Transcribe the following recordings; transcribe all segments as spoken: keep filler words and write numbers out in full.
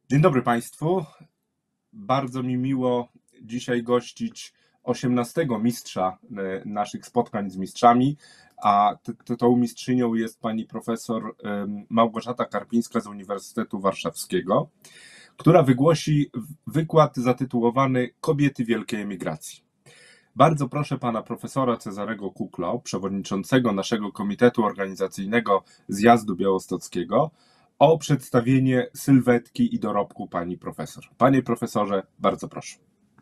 Dzień dobry Państwu. Bardzo mi miło dzisiaj gościć osiemnastego mistrza e, naszych spotkań z mistrzami, a t- t- tą mistrzynią jest pani profesor em, Małgorzata Karpińska z Uniwersytetu Warszawskiego, która wygłosi w- wykład zatytułowany Kobiety Wielkiej Emigracji. Bardzo proszę pana profesora Cezarego Kuklo, przewodniczącego naszego Komitetu Organizacyjnego Zjazdu Białostockiego, o przedstawienie sylwetki i dorobku pani profesor. Panie profesorze, bardzo proszę.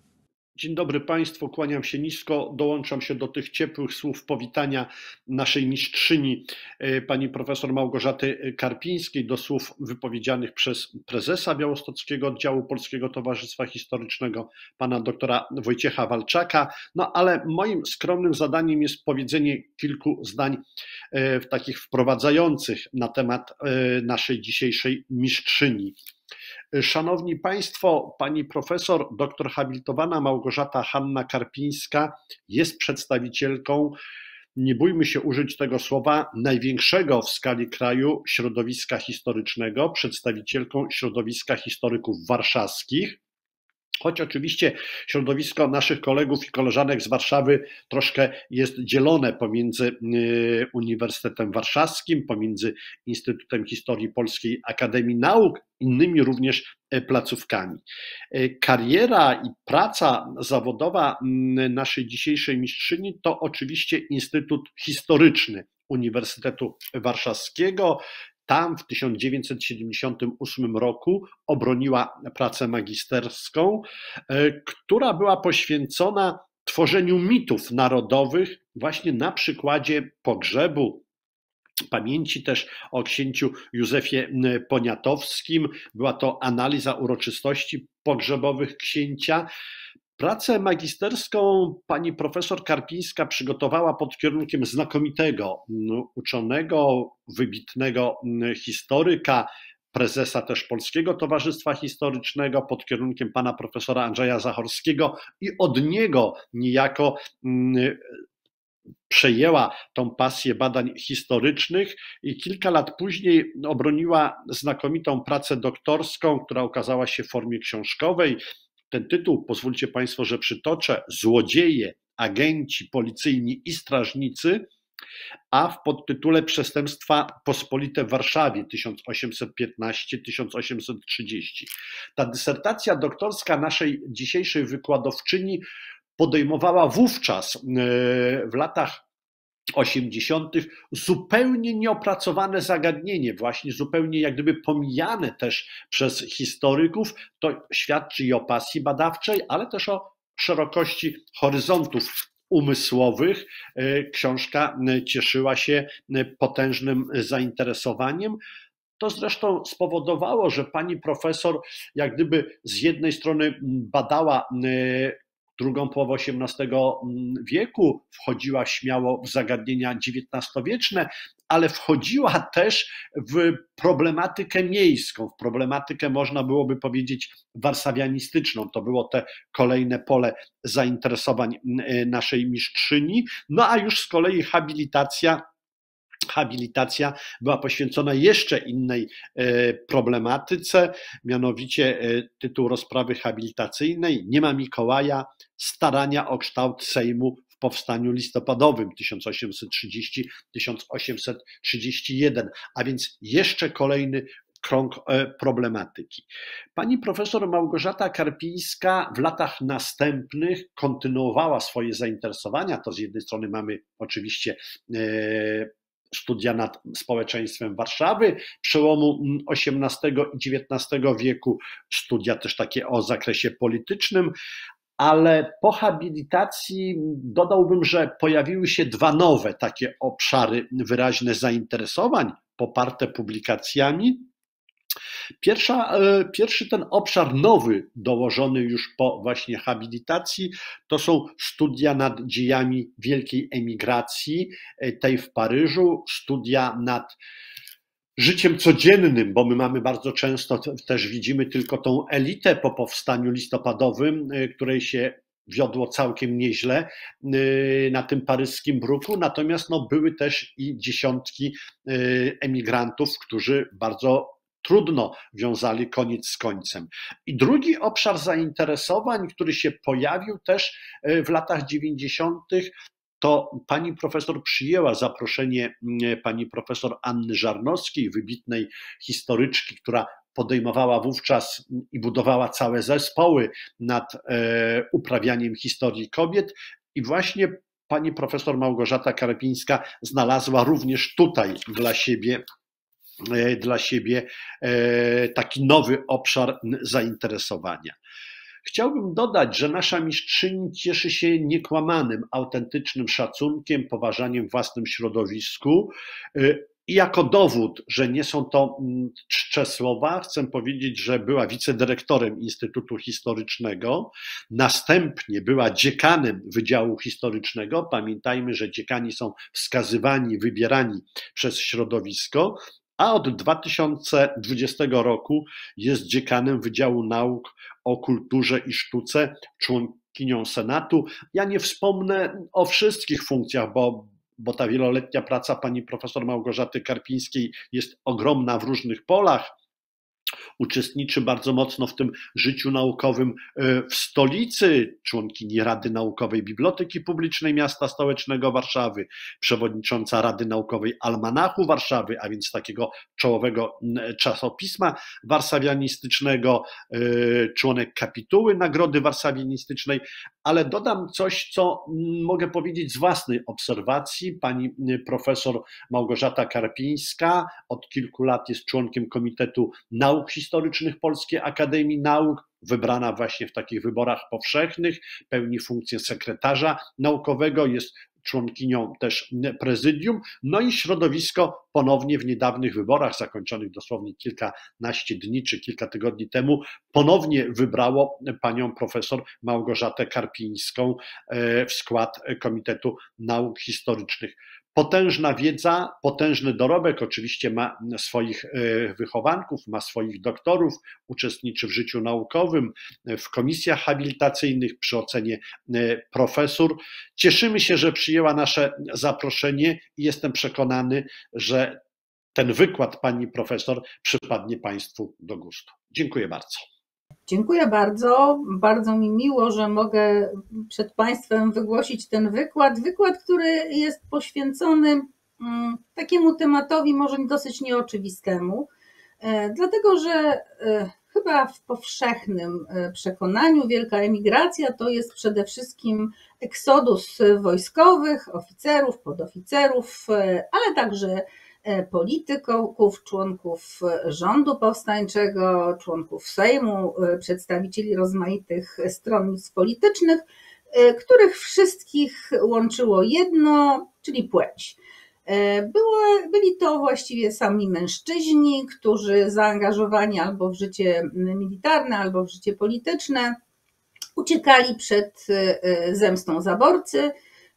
Dzień dobry Państwu, kłaniam się nisko, dołączam się do tych ciepłych słów powitania naszej mistrzyni, pani profesor Małgorzaty Karpińskiej, do słów wypowiedzianych przez prezesa Białostockiego Oddziału Polskiego Towarzystwa Historycznego, pana doktora Wojciecha Walczaka. No ale moim skromnym zadaniem jest powiedzenie kilku zdań w takich wprowadzających na temat naszej dzisiejszej mistrzyni. Szanowni Państwo, pani profesor, doktor habilitowana Małgorzata Hanna Karpińska jest przedstawicielką, nie bójmy się użyć tego słowa, największego w skali kraju środowiska historycznego, przedstawicielką środowiska historyków warszawskich. Choć oczywiście środowisko naszych kolegów i koleżanek z Warszawy troszkę jest dzielone pomiędzy Uniwersytetem Warszawskim, pomiędzy Instytutem Historii Polskiej Akademii Nauk, innymi również placówkami. Kariera i praca zawodowa naszej dzisiejszej mistrzyni to oczywiście Instytut Historyczny Uniwersytetu Warszawskiego. Tam w tysiąc dziewięćset siedemdziesiątym ósmym roku obroniła pracę magisterską, która była poświęcona tworzeniu mitów narodowych właśnie na przykładzie pogrzebu, pamięci też o księciu Józefie Poniatowskim. Była to analiza uroczystości pogrzebowych księcia. Pracę magisterską pani profesor Karpińska przygotowała pod kierunkiem znakomitego uczonego, wybitnego historyka, prezesa też Polskiego Towarzystwa Historycznego, pod kierunkiem pana profesora Andrzeja Zachorskiego, i od niego niejako przejęła tą pasję badań historycznych i kilka lat później obroniła znakomitą pracę doktorską, która ukazała się w formie książkowej. Ten tytuł, pozwólcie Państwo, że przytoczę: Złodzieje, agenci policyjni i strażnicy, a w podtytule Przestępstwa pospolite w Warszawie tysiąc osiemset piętnaście do tysiąc osiemset trzydzieści. Ta dysertacja doktorska naszej dzisiejszej wykładowczyni podejmowała wówczas w latach osiemdziesiątych zupełnie nieopracowane zagadnienie, właśnie zupełnie jak gdyby pomijane też przez historyków. To świadczy i o pasji badawczej, ale też o szerokości horyzontów umysłowych. Książka cieszyła się potężnym zainteresowaniem. To zresztą spowodowało, że pani profesor jak gdyby z jednej strony badała drugą połowę osiemnastego wieku, wchodziła śmiało w zagadnienia dziewiętnastowieczne, ale wchodziła też w problematykę miejską, w problematykę, można byłoby powiedzieć, warszawianistyczną. To było te kolejne pole zainteresowań naszej mistrzyni. No a już z kolei habilitacja Habilitacja była poświęcona jeszcze innej problematyce, mianowicie tytuł rozprawy habilitacyjnej: Nie ma Mikołaja, starania o kształt Sejmu w powstaniu listopadowym tysiąc osiemset trzydziesty do tysiąc osiemset trzydziestego pierwszego, a więc jeszcze kolejny krąg problematyki. Pani profesor Małgorzata Karpińska w latach następnych kontynuowała swoje zainteresowania. To z jednej strony mamy oczywiście studia nad społeczeństwem Warszawy przełomu osiemnastego i dziewiętnastego wieku, studia też takie o zakresie politycznym, ale po habilitacji dodałbym, że pojawiły się dwa nowe takie obszary wyraźne zainteresowań, poparte publikacjami. Pierwsza, pierwszy ten obszar nowy, dołożony już po właśnie habilitacji, to są studia nad dziejami wielkiej emigracji, tej w Paryżu, studia nad życiem codziennym, bo my mamy bardzo często, też widzimy tylko tą elitę po powstaniu listopadowym, której się wiodło całkiem nieźle na tym paryskim bruku, natomiast no, były też i dziesiątki emigrantów, którzy bardzo trudno wiązali koniec z końcem. I drugi obszar zainteresowań, który się pojawił też w latach dziewięćdziesiątych, to pani profesor przyjęła zaproszenie pani profesor Anny Żarnowskiej, wybitnej historyczki, która podejmowała wówczas i budowała całe zespoły nad uprawianiem historii kobiet i właśnie pani profesor Małgorzata Karpińska znalazła również tutaj dla siebie dla siebie taki nowy obszar zainteresowania. Chciałbym dodać, że nasza mistrzyni cieszy się niekłamanym, autentycznym szacunkiem, poważaniem w własnym środowisku. I jako dowód, że nie są to czcze słowa, chcę powiedzieć, że była wicedyrektorem Instytutu Historycznego, następnie była dziekanem Wydziału Historycznego. Pamiętajmy, że dziekani są wskazywani, wybierani przez środowisko, a od dwa tysiące dwudziestego roku jest dziekanem Wydziału Nauk o Kulturze i Sztuce, członkinią Senatu. Ja nie wspomnę o wszystkich funkcjach, bo, bo ta wieloletnia praca pani profesor Małgorzaty Karpińskiej jest ogromna w różnych polach. Uczestniczy bardzo mocno w tym życiu naukowym w stolicy, członkini Rady Naukowej Biblioteki Publicznej Miasta Stołecznego Warszawy, przewodnicząca Rady Naukowej Almanachu Warszawy, a więc takiego czołowego czasopisma warszawianistycznego, członek kapituły Nagrody Warszawianistycznej, ale dodam coś, co mogę powiedzieć z własnej obserwacji. Pani profesor Małgorzata Karpińska od kilku lat jest członkiem Komitetu Nauk Historycznych Polskiej Akademii Nauk, wybrana właśnie w takich wyborach powszechnych, pełni funkcję sekretarza naukowego, jest członkinią też prezydium, no i środowisko ponownie w niedawnych wyborach, zakończonych dosłownie kilkanaście dni czy kilka tygodni temu, ponownie wybrało panią profesor Małgorzatę Karpińską w skład Komitetu Nauk Historycznych. Potężna wiedza, potężny dorobek, oczywiście ma swoich wychowanków, ma swoich doktorów, uczestniczy w życiu naukowym, w komisjach habilitacyjnych przy ocenie profesur. Cieszymy się, że przyjęła nasze zaproszenie i jestem przekonany, że ten wykład pani profesor przypadnie państwu do gustu. Dziękuję bardzo. Dziękuję bardzo. Bardzo mi miło, że mogę przed państwem wygłosić ten wykład. Wykład, który jest poświęcony takiemu tematowi może dosyć nieoczywistemu, dlatego że chyba w powszechnym przekonaniu wielka emigracja to jest przede wszystkim eksodus wojskowych, oficerów, podoficerów, ale także polityków, członków rządu powstańczego, członków Sejmu, przedstawicieli rozmaitych stronnictw politycznych, których wszystkich łączyło jedno, czyli płeć. Było, byli to właściwie sami mężczyźni, którzy zaangażowani albo w życie militarne, albo w życie polityczne, uciekali przed zemstą zaborcy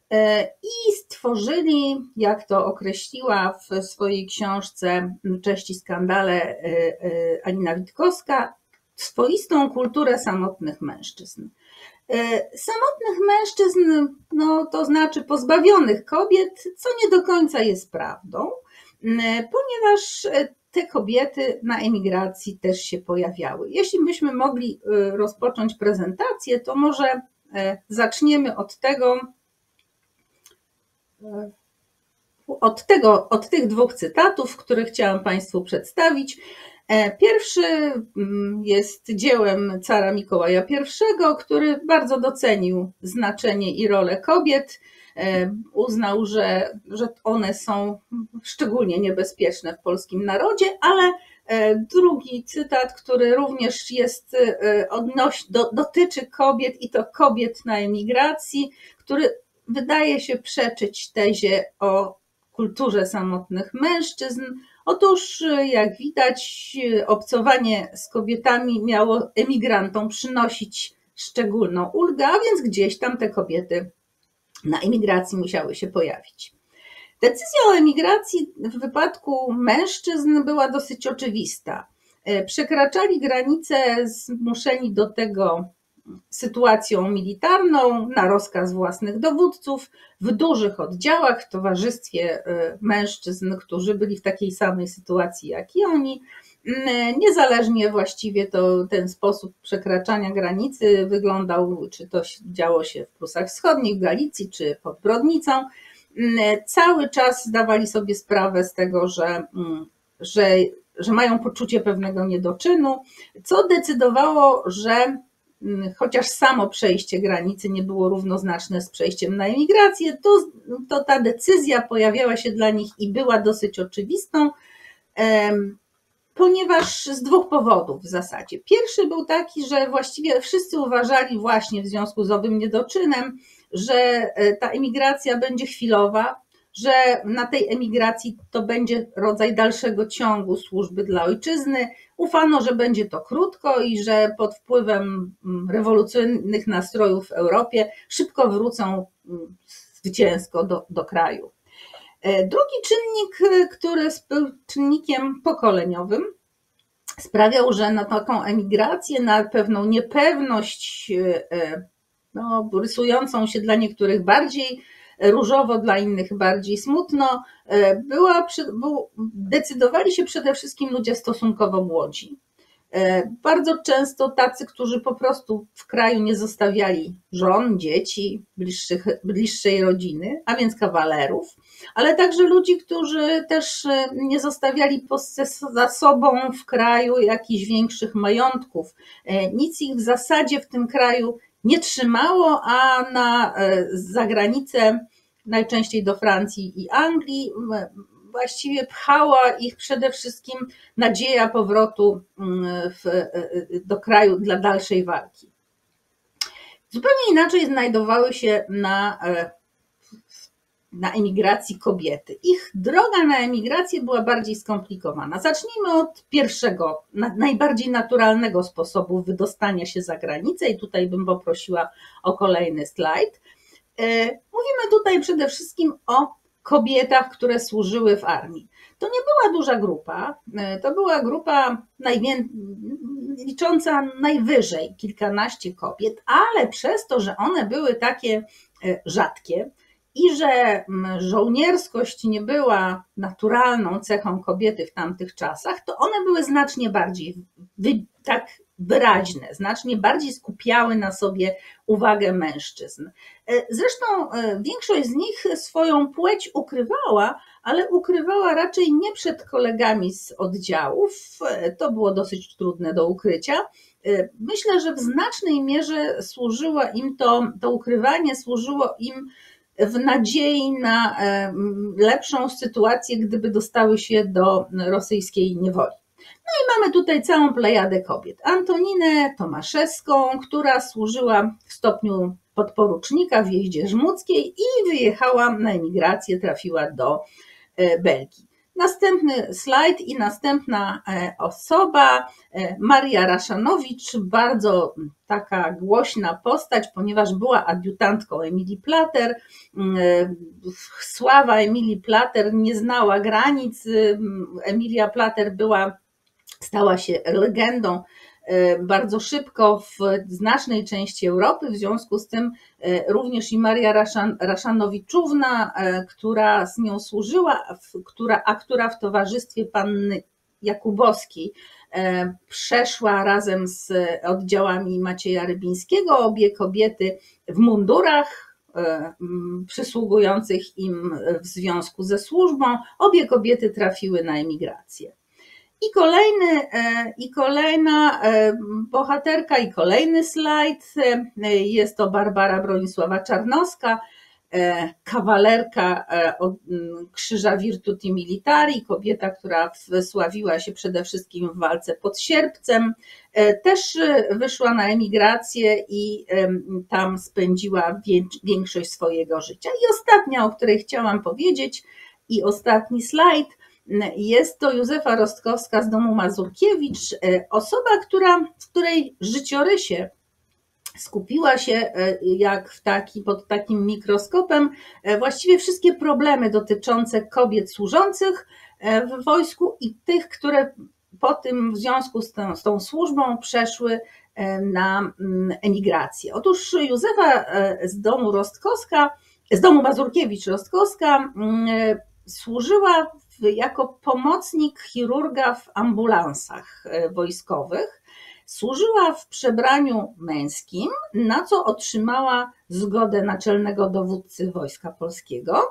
i stworzyli, jak to określiła w swojej książce Cześć i skandale Anina Witkowska, swoistą kulturę samotnych mężczyzn. Samotnych mężczyzn, no to znaczy pozbawionych kobiet, co nie do końca jest prawdą, ponieważ te kobiety na emigracji też się pojawiały. Jeśli byśmy mogli rozpocząć prezentację, to może zaczniemy od tego, od tego, od tych dwóch cytatów, które chciałam państwu przedstawić. Pierwszy jest dziełem cara Mikołaja I, który bardzo docenił znaczenie i rolę kobiet. Uznał, że, że one są szczególnie niebezpieczne w polskim narodzie, ale drugi cytat, który również jest odnoś, do, dotyczy kobiet i to kobiet na emigracji, który wydaje się przeczyć tezie o kulturze samotnych mężczyzn. Otóż, jak widać, obcowanie z kobietami miało emigrantom przynosić szczególną ulgę, a więc gdzieś tam te kobiety na emigracji musiały się pojawić. Decyzja o emigracji w wypadku mężczyzn była dosyć oczywista. Przekraczali granice zmuszeni do tego sytuacją militarną na rozkaz własnych dowódców, w dużych oddziałach, w towarzystwie mężczyzn, którzy byli w takiej samej sytuacji jak i oni. Niezależnie właściwie to ten sposób przekraczania granicy wyglądał, czy to działo się w Prusach Wschodnich, w Galicji, czy pod Brodnicą. Cały czas zdawali sobie sprawę z tego, że, że, że mają poczucie pewnego niedoczynu, co decydowało, że chociaż samo przejście granicy nie było równoznaczne z przejściem na emigrację, to, to ta decyzja pojawiała się dla nich i była dosyć oczywistą, ponieważ z dwóch powodów w zasadzie. Pierwszy był taki, że właściwie wszyscy uważali właśnie w związku z owym niedoczynem, że ta emigracja będzie chwilowa, że na tej emigracji to będzie rodzaj dalszego ciągu służby dla ojczyzny. Ufano, że będzie to krótko i że pod wpływem rewolucyjnych nastrojów w Europie szybko wrócą zwycięsko do, do kraju. Drugi czynnik, który był czynnikiem pokoleniowym, sprawiał, że na taką emigrację, na pewną niepewność, no, rysującą się dla niektórych bardziej różowo, dla innych bardziej smutno, była, był, decydowali się przede wszystkim ludzie stosunkowo młodzi. Bardzo często tacy, którzy po prostu w kraju nie zostawiali żon, dzieci, bliższych, bliższej rodziny, a więc kawalerów, ale także ludzi, którzy też nie zostawiali za sobą w kraju jakichś większych majątków. Nic ich w zasadzie w tym kraju nie trzymało, a na zagranicę, najczęściej do Francji i Anglii, właściwie pchała ich przede wszystkim nadzieja powrotu w, do kraju dla dalszej walki. Zupełnie inaczej znajdowały się na, na emigracji kobiety. Ich droga na emigrację była bardziej skomplikowana. Zacznijmy od pierwszego, najbardziej naturalnego sposobu wydostania się za granicę i tutaj bym poprosiła o kolejny slajd. Mówimy tutaj przede wszystkim o kobietach, które służyły w armii. To nie była duża grupa, to była grupa najwię... licząca najwyżej kilkanaście kobiet, ale przez to, że one były takie rzadkie i że żołnierskość nie była naturalną cechą kobiety w tamtych czasach, to one były znacznie bardziej wy... tak wyraźne, znacznie bardziej skupiały na sobie uwagę mężczyzn. Zresztą większość z nich swoją płeć ukrywała, ale ukrywała raczej nie przed kolegami z oddziałów, to było dosyć trudne do ukrycia. Myślę, że w znacznej mierze służyło im to, to ukrywanie służyło im w nadziei na lepszą sytuację, gdyby dostały się do rosyjskiej niewoli. No i mamy tutaj całą plejadę kobiet. Antoninę Tomaszewską, która służyła w stopniu podporucznika w jeździe żmudzkiej i wyjechała na emigrację, trafiła do Belgii. Następny slajd i następna osoba, Maria Raszanowicz, bardzo taka głośna postać, ponieważ była adiutantką Emilii Plater. Sława Emilii Plater nie znała granic. Emilia Plater była stała się legendą bardzo szybko w znacznej części Europy, w związku z tym również i Maria Raszan, Raszanowiczówna, która z nią służyła, która, a która w towarzystwie panny Jakubowskiej przeszła razem z oddziałami Macieja Rybińskiego, obie kobiety w mundurach przysługujących im w związku ze służbą, obie kobiety trafiły na emigrację. I, kolejny, I kolejna bohaterka, i kolejny slajd, jest to Barbara Bronisława Czarnowska, kawalerka Krzyża Virtuti Militari, kobieta, która wsławiła się przede wszystkim w walce pod Sierpcem, też wyszła na emigrację i tam spędziła większość swojego życia. I ostatnia, o której chciałam powiedzieć, i ostatni slajd, jest to Józefa Rostkowska z domu Mazurkiewicz, osoba, która, w której życiorysie skupiła się jak w taki, pod takim mikroskopem właściwie wszystkie problemy dotyczące kobiet służących w wojsku i tych, które po tym w związku z tą, z tą służbą przeszły na emigrację. Otóż Józefa z domu Rostkowska, z domu Mazurkiewicz-Rostkowska służyła jako pomocnik chirurga w ambulansach wojskowych. Służyła w przebraniu męskim, na co otrzymała zgodę naczelnego dowódcy Wojska Polskiego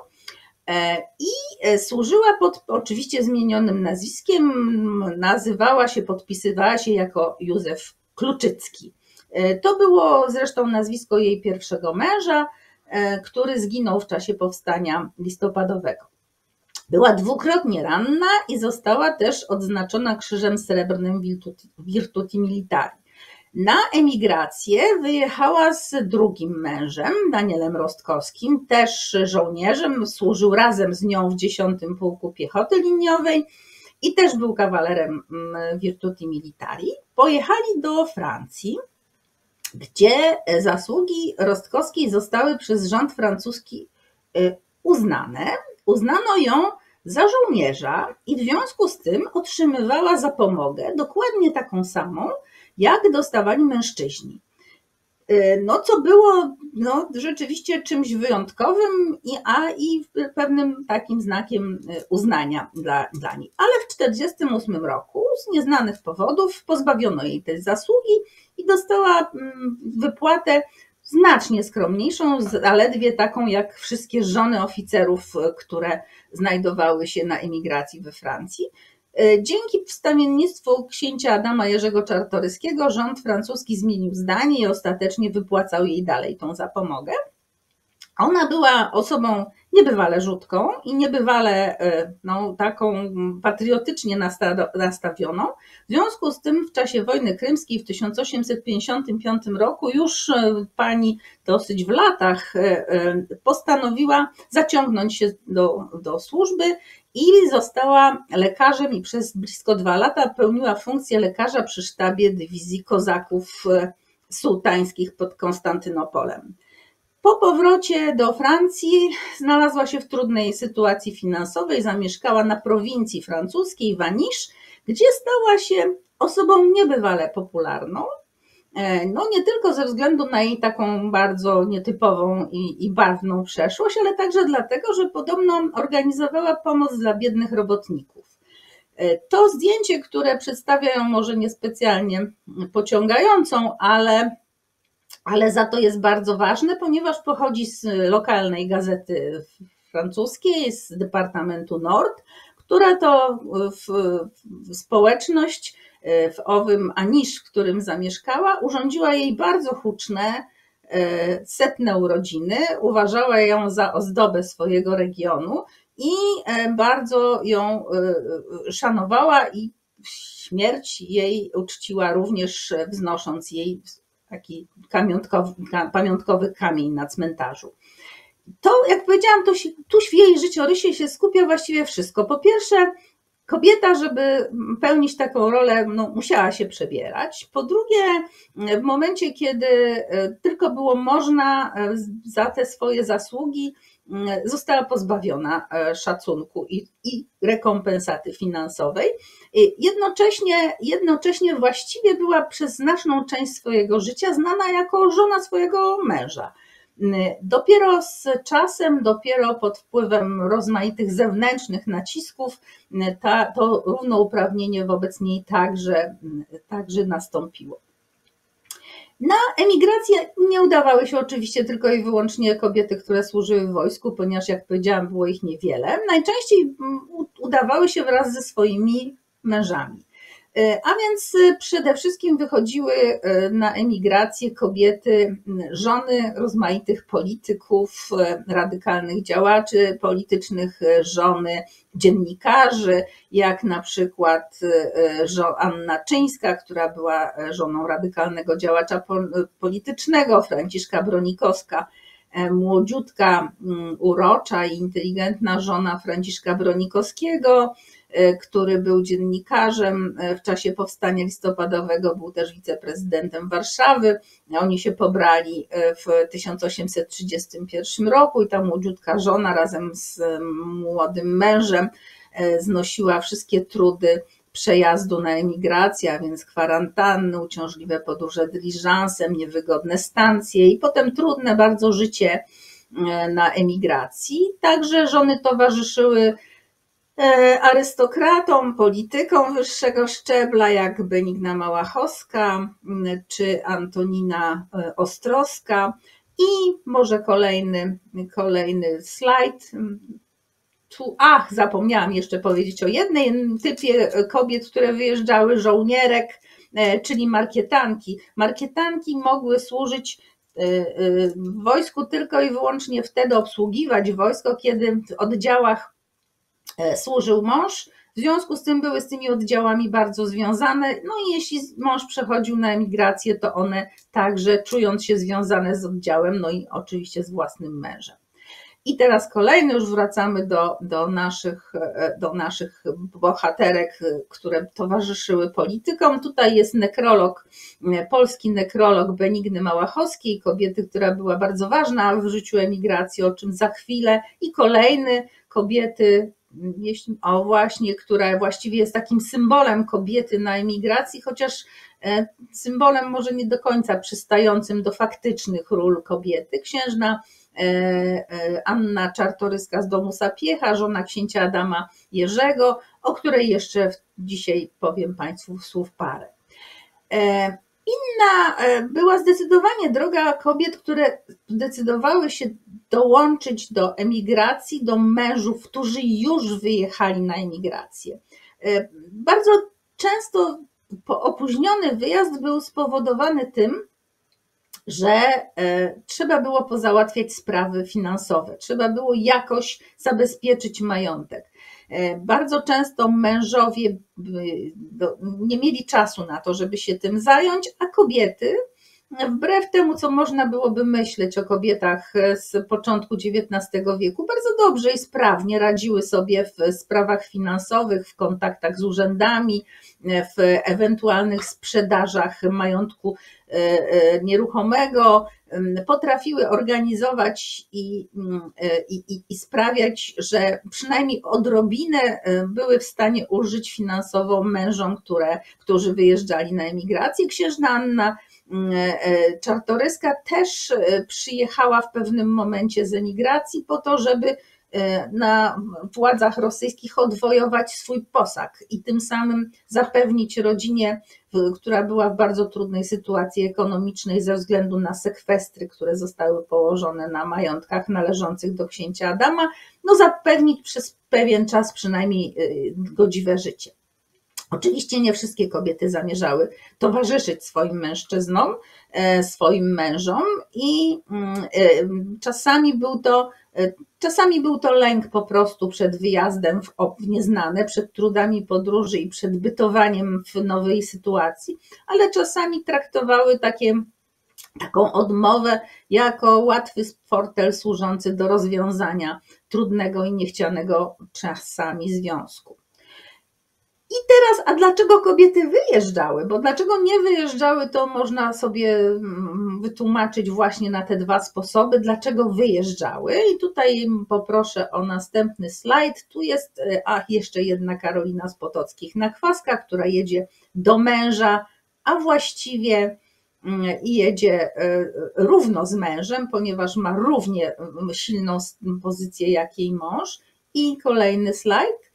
i służyła pod oczywiście zmienionym nazwiskiem, nazywała się, podpisywała się jako Józef Kluczycki. To było zresztą nazwisko jej pierwszego męża, który zginął w czasie powstania listopadowego. Była dwukrotnie ranna i została też odznaczona Krzyżem Srebrnym Virtuti, Virtuti Militari. Na emigrację wyjechała z drugim mężem, Danielem Rostkowskim, też żołnierzem, służył razem z nią w dziesiątym Pułku Piechoty Liniowej i też był kawalerem Virtuti Militari. Pojechali do Francji, gdzie zasługi Rostkowskiej zostały przez rząd francuski uznane. Uznano ją za żołnierza i w związku z tym otrzymywała zapomogę dokładnie taką samą, jak dostawali mężczyźni. No, co było no, rzeczywiście czymś wyjątkowym, i, a i pewnym takim znakiem uznania dla, dla niej. Ale w tysiąc dziewięćset czterdziestym ósmym roku z nieznanych powodów pozbawiono jej tej zasługi i dostała wypłatę znacznie skromniejszą, zaledwie taką jak wszystkie żony oficerów, które znajdowały się na emigracji we Francji. Dzięki wstawiennictwu księcia Adama Jerzego Czartoryskiego rząd francuski zmienił zdanie i ostatecznie wypłacał jej dalej tą zapomogę. Ona była osobą niebywale rzutką i niebywale no, taką patriotycznie nastawioną. W związku z tym w czasie wojny krymskiej w tysiąc osiemset pięćdziesiątym piątym roku już pani dosyć w latach postanowiła zaciągnąć się do, do służby i została lekarzem i przez blisko dwa lata pełniła funkcję lekarza przy sztabie dywizji kozaków sułtańskich pod Konstantynopolem. Po powrocie do Francji znalazła się w trudnej sytuacji finansowej, zamieszkała na prowincji francuskiej Vaniche, gdzie stała się osobą niebywale popularną. No nie tylko ze względu na jej taką bardzo nietypową i, i barwną przeszłość, ale także dlatego, że podobno organizowała pomoc dla biednych robotników. To zdjęcie, które przedstawia ją może niespecjalnie pociągającą, ale ale za to jest bardzo ważne, ponieważ pochodzi z lokalnej gazety francuskiej, z Departamentu Nord, która to w, w społeczność w owym Anisz, w którym zamieszkała, urządziła jej bardzo huczne setne urodziny, uważała ją za ozdobę swojego regionu i bardzo ją szanowała i śmierć jej uczciła również, wznosząc jej taki pamiątkowy, pamiątkowy kamień na cmentarzu. To, jak powiedziałam, to się, tu w jej życiorysie się skupia właściwie wszystko. Po pierwsze, kobieta, żeby pełnić taką rolę, no, musiała się przebierać. Po drugie, w momencie, kiedy tylko było można za te swoje zasługi, została pozbawiona szacunku i, i rekompensaty finansowej. Jednocześnie, jednocześnie właściwie była przez znaczną część swojego życia znana jako żona swojego męża. Dopiero z czasem, dopiero pod wpływem rozmaitych zewnętrznych nacisków ta, to równouprawnienie wobec niej także, także nastąpiło. Na emigrację nie udawały się oczywiście tylko i wyłącznie kobiety, które służyły w wojsku, ponieważ jak powiedziałam, było ich niewiele. Najczęściej udawały się wraz ze swoimi mężami. A więc przede wszystkim wychodziły na emigrację kobiety, żony rozmaitych polityków, radykalnych działaczy politycznych, żony dziennikarzy, jak na przykład Anna Czyńska, która była żoną radykalnego działacza politycznego, Franciszka Bronikowska, młodziutka, urocza i inteligentna żona Franciszka Bronikowskiego, który był dziennikarzem w czasie powstania listopadowego, był też wiceprezydentem Warszawy. Oni się pobrali w tysiąc osiemset trzydziestym pierwszym roku i ta młodziutka żona razem z młodym mężem znosiła wszystkie trudy przejazdu na emigrację, a więc kwarantanny, uciążliwe podróże dyliżansem, niewygodne stacje i potem trudne bardzo życie na emigracji. Także żony towarzyszyły arystokratom, politykom wyższego szczebla, jak Benigna Małachowska czy Antonina Ostrowska. I może kolejny, kolejny slajd. Tu, ach, zapomniałam jeszcze powiedzieć o jednej typie kobiet, które wyjeżdżały, żołnierek, czyli markietanki. Markietanki mogły służyć w wojsku tylko i wyłącznie wtedy, obsługiwać wojsko, kiedy w oddziałach służył mąż. W związku z tym były z tymi oddziałami bardzo związane. No i jeśli mąż przechodził na emigrację, to one także, czując się związane z oddziałem, no i oczywiście z własnym mężem. I teraz kolejny, już wracamy do, do, naszych, do naszych bohaterek, które towarzyszyły politykom. Tutaj jest nekrolog, polski nekrolog Benigny Małachowskiej, kobiety, która była bardzo ważna w życiu emigracji, o czym za chwilę. I kolejny, kobiety, jeśli, o właśnie, która właściwie jest takim symbolem kobiety na emigracji, chociaż symbolem może nie do końca przystającym do faktycznych ról kobiety. Księżna Anna Czartoryska z domu Sapiecha, żona księcia Adama Jerzego, o której jeszcze dzisiaj powiem Państwu słów parę. Inna była zdecydowanie droga kobiet, które decydowały się dołączyć do emigracji, do mężów, którzy już wyjechali na emigrację. Bardzo często opóźniony wyjazd był spowodowany tym, że trzeba było pozałatwiać sprawy finansowe, trzeba było jakoś zabezpieczyć majątek. Bardzo często mężowie nie mieli czasu na to, żeby się tym zająć, a kobiety, wbrew temu, co można byłoby myśleć o kobietach z początku dziewiętnastego wieku, bardzo dobrze i sprawnie radziły sobie w sprawach finansowych, w kontaktach z urzędami, w ewentualnych sprzedażach majątku nieruchomego, potrafiły organizować i, i, i sprawiać, że przynajmniej odrobinę były w stanie ulżyć finansowo mężom, które, którzy wyjeżdżali na emigrację. Księżna Anna Czartoryska też przyjechała w pewnym momencie z emigracji po to, żeby na władzach rosyjskich odwojować swój posag i tym samym zapewnić rodzinie, która była w bardzo trudnej sytuacji ekonomicznej ze względu na sekwestry, które zostały położone na majątkach należących do księcia Adama, no zapewnić przez pewien czas przynajmniej godziwe życie. Oczywiście nie wszystkie kobiety zamierzały towarzyszyć swoim mężczyznom, swoim mężom i czasami był to, czasami był to lęk po prostu przed wyjazdem w nieznane, przed trudami podróży i przed bytowaniem w nowej sytuacji, ale czasami traktowały takie, taką odmowę jako łatwy fortel służący do rozwiązania trudnego i niechcianego czasami związku. I teraz, a dlaczego kobiety wyjeżdżały? Bo dlaczego nie wyjeżdżały, to można sobie wytłumaczyć właśnie na te dwa sposoby, dlaczego wyjeżdżały. I tutaj poproszę o następny slajd. Tu jest, a jeszcze jedna Karolina z Potockich-na-Kwaska, która jedzie do męża, a właściwie jedzie równo z mężem, ponieważ ma równie silną pozycję jak jej mąż. I kolejny slajd.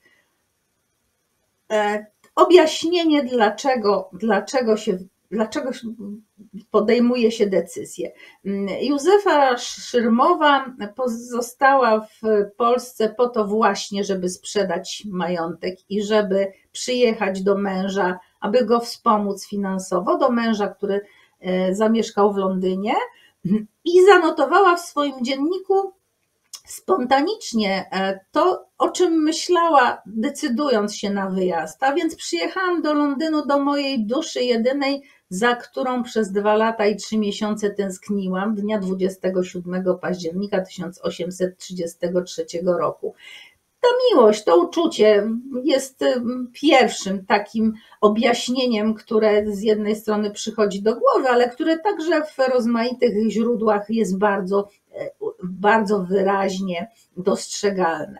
Objaśnienie, dlaczego, dlaczego, się, dlaczego podejmuje się decyzję. Józefa Szyrmowa pozostała w Polsce po to właśnie, żeby sprzedać majątek i żeby przyjechać do męża, aby go wspomóc finansowo, do męża, który zamieszkał w Londynie, i zanotowała w swoim dzienniku spontanicznie to, o czym myślała, decydując się na wyjazd. A więc przyjechałam do Londynu, do mojej duszy jedynej, za którą przez dwa lata i trzy miesiące tęskniłam, dnia dwudziestego siódmego października tysiąc osiemset trzydziestego trzeciego roku. Ta miłość, to uczucie jest pierwszym takim objaśnieniem, które z jednej strony przychodzi do głowy, ale które także w rozmaitych źródłach jest bardzo, bardzo wyraźnie dostrzegalne.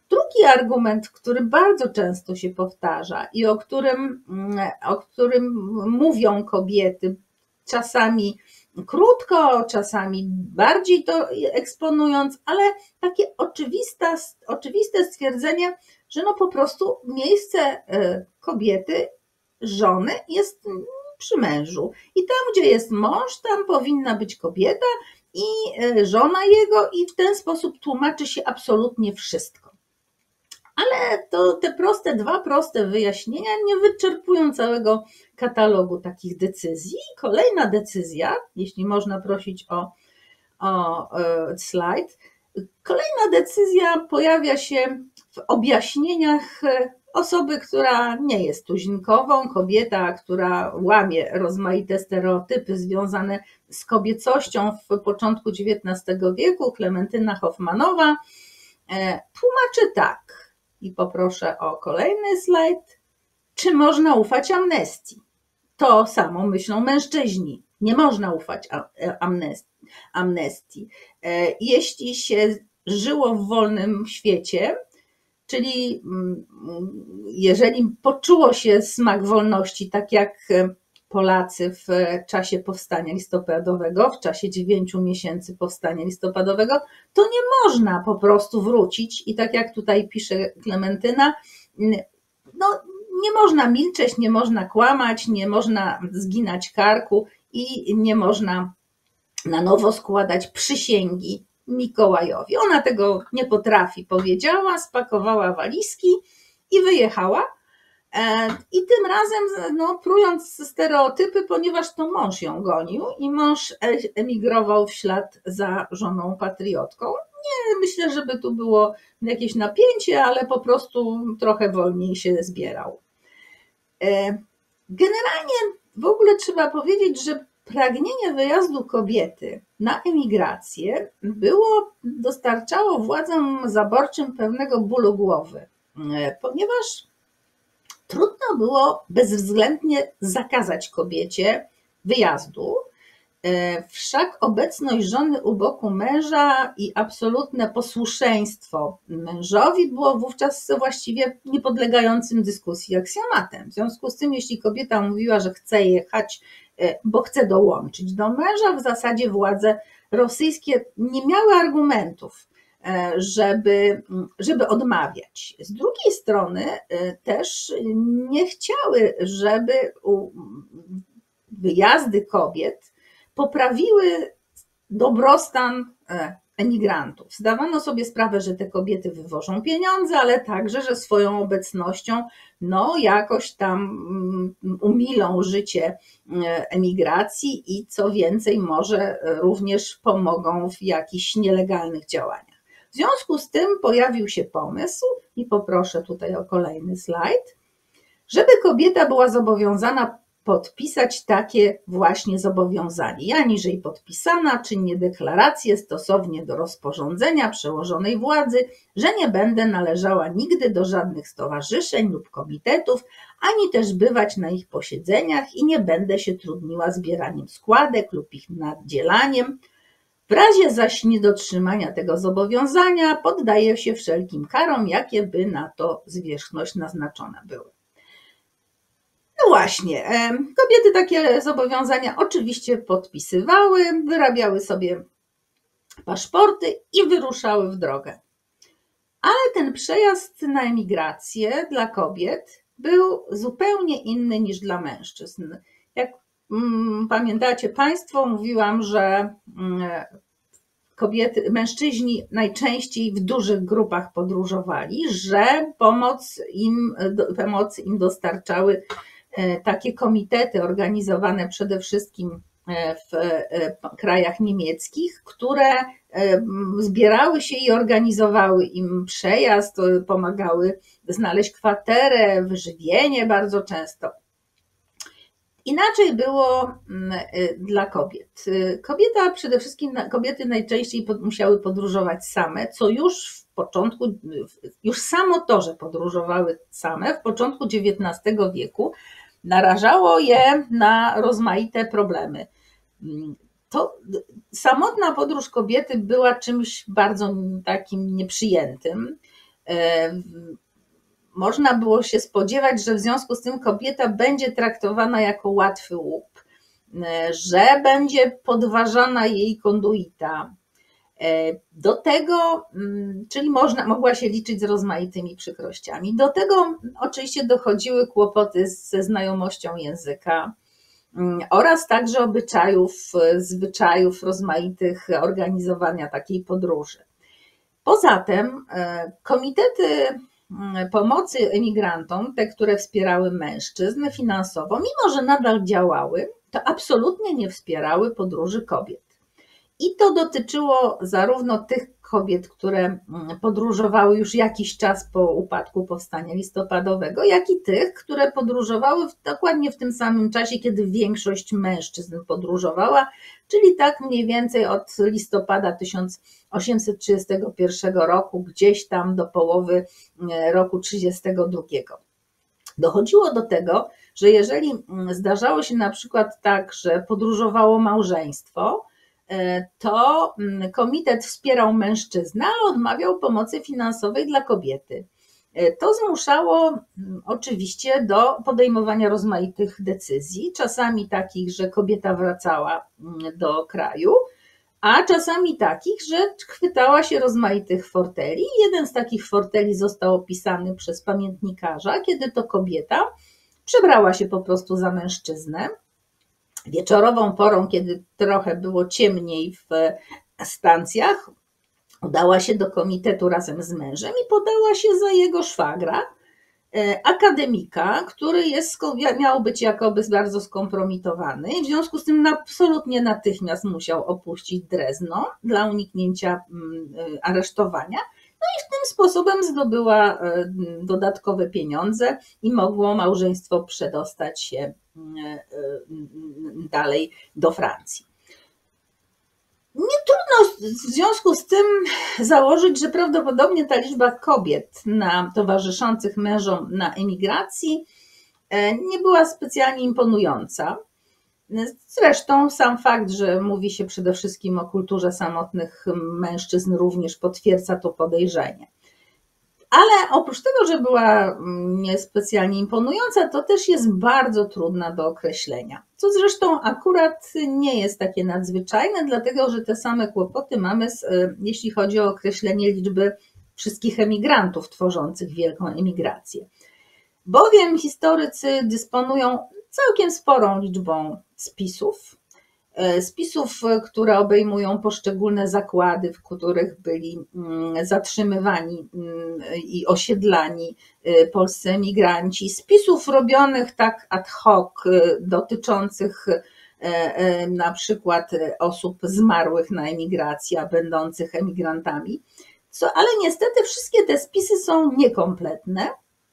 Drugi argument, który bardzo często się powtarza i o którym, o którym mówią kobiety, czasami krótko, czasami bardziej to eksponując, ale takie oczywiste, oczywiste stwierdzenie, że no po prostu miejsce kobiety, żony jest przy mężu. I tam, gdzie jest mąż, tam powinna być kobieta i żona jego, i w ten sposób tłumaczy się absolutnie wszystko. Ale to te proste, dwa proste wyjaśnienia nie wyczerpują całego katalogu takich decyzji. Kolejna decyzja, jeśli można prosić o, o slajd, kolejna decyzja pojawia się w objaśnieniach osoby, która nie jest tuzinkową, kobieta, która łamie rozmaite stereotypy związane z kobiecością w początku dziewiętnastego wieku, Klementyna Hoffmanowa, tłumaczy tak. I poproszę o kolejny slajd. Czy można ufać amnestii? To samo myślą mężczyźni. Nie można ufać amnestii. Jeśli się żyło w wolnym świecie, czyli jeżeli poczuło się smak wolności, tak jak Polacy w czasie powstania listopadowego, w czasie dziewięciu miesięcy powstania listopadowego, to nie można po prostu wrócić i tak jak tutaj pisze Klementyna, no nie można milczeć, nie można kłamać, nie można zginać karku i nie można na nowo składać przysięgi Mikołajowi. Ona tego nie potrafi, powiedziała, spakowała walizki i wyjechała. I tym razem no, prując stereotypy, ponieważ to mąż ją gonił i mąż emigrował w ślad za żoną patriotką. Nie myślę, żeby tu było jakieś napięcie, ale po prostu trochę wolniej się zbierał. Generalnie w ogóle trzeba powiedzieć, że pragnienie wyjazdu kobiety na emigrację było, dostarczało władzom zaborczym pewnego bólu głowy, ponieważ trudno było bezwzględnie zakazać kobiecie wyjazdu. Wszak obecność żony u boku męża i absolutne posłuszeństwo mężowi było wówczas właściwie niepodlegającym dyskusji aksjomatem. W związku z tym, jeśli kobieta mówiła, że chce jechać, bo chce dołączyć do męża, w zasadzie władze rosyjskie nie miały argumentów, żeby, żeby odmawiać. Z drugiej strony też nie chciały, żeby wyjazdy kobiet poprawiły dobrostan emigrantów. Zdawano sobie sprawę, że te kobiety wywożą pieniądze, ale także, że swoją obecnością no jakoś tam umilą życie emigracji i co więcej może również pomogą w jakichś nielegalnych działaniach. W związku z tym pojawił się pomysł i poproszę tutaj o kolejny slajd, żeby kobieta była zobowiązana podpisać takie właśnie zobowiązanie. Ja niżej podpisana czynię deklarację stosownie do rozporządzenia przełożonej władzy, że nie będę należała nigdy do żadnych stowarzyszeń lub komitetów, ani też bywać na ich posiedzeniach i nie będę się trudniła zbieraniem składek lub ich nadzielaniem. W razie zaś niedotrzymania tego zobowiązania poddaję się wszelkim karom, jakie by na to zwierzchność naznaczone były. No właśnie, kobiety takie zobowiązania oczywiście podpisywały, wyrabiały sobie paszporty i wyruszały w drogę. Ale ten przejazd na emigrację dla kobiet był zupełnie inny niż dla mężczyzn. Jak pamiętacie Państwo, mówiłam, że kobiety, mężczyźni najczęściej w dużych grupach podróżowali, że pomoc im, pomoc im dostarczały takie komitety organizowane przede wszystkim w krajach niemieckich, które zbierały się i organizowały im przejazd, pomagały znaleźć kwaterę, wyżywienie bardzo często. Inaczej było dla kobiet. Kobieta przede wszystkim, kobiety najczęściej musiały podróżować same, co już w początku, już samo to, że podróżowały same w początku dziewiętnastego wieku narażało je na rozmaite problemy. To samotna podróż kobiety była czymś bardzo takim nieprzyjętym. Można było się spodziewać, że w związku z tym kobieta będzie traktowana jako łatwy łup, że będzie podważana jej konduita. Do tego, czyli można, mogła się liczyć z rozmaitymi przykrościami. Do tego oczywiście dochodziły kłopoty ze znajomością języka oraz także obyczajów, zwyczajów rozmaitych organizowania takiej podróży. Poza tym komitety pomocy emigrantom, te, które wspierały mężczyzn finansowo, mimo że nadal działały, to absolutnie nie wspierały podróży kobiet. I to dotyczyło zarówno tych kobiet, które podróżowały już jakiś czas po upadku powstania listopadowego, jak i tych, które podróżowały w, dokładnie w tym samym czasie, kiedy większość mężczyzn podróżowała, czyli tak mniej więcej od listopada tysiąc osiemset trzydziestego pierwszego roku, gdzieś tam do połowy roku trzydziestego drugiego. Dochodziło do tego, że jeżeli zdarzało się na przykład tak, że podróżowało małżeństwo, to komitet wspierał mężczyznę, ale odmawiał pomocy finansowej dla kobiety. To zmuszało oczywiście do podejmowania rozmaitych decyzji, czasami takich, że kobieta wracała do kraju, a czasami takich, że chwytała się rozmaitych forteli. Jeden z takich forteli został opisany przez pamiętnikarza, kiedy to kobieta przebrała się po prostu za mężczyznę. Wieczorową porą, kiedy trochę było ciemniej w stancjach, udała się do komitetu razem z mężem i podała się za jego szwagra, akademika, który jest, miał być jakoby bardzo skompromitowany i w związku z tym absolutnie natychmiast musiał opuścić Drezno dla uniknięcia aresztowania. No i w tym sposobem zdobyła dodatkowe pieniądze i mogło małżeństwo przedostać się dalej do Francji. Nie trudno w związku z tym założyć, że prawdopodobnie ta liczba kobiet na towarzyszących mężom na emigracji nie była specjalnie imponująca. Zresztą sam fakt, że mówi się przede wszystkim o kulturze samotnych mężczyzn, również potwierdza to podejrzenie. Ale oprócz tego, że była niespecjalnie imponująca, to też jest bardzo trudna do określenia. Co zresztą akurat nie jest takie nadzwyczajne, dlatego że te same kłopoty mamy, jeśli chodzi o określenie liczby wszystkich emigrantów tworzących wielką emigrację. Bowiem historycy dysponują całkiem sporą liczbą spisów, spisów, które obejmują poszczególne zakłady, w których byli zatrzymywani i osiedlani polscy emigranci, spisów robionych tak ad hoc, dotyczących na przykład osób zmarłych na emigracji, a będących emigrantami, co, ale niestety wszystkie te spisy są niekompletne.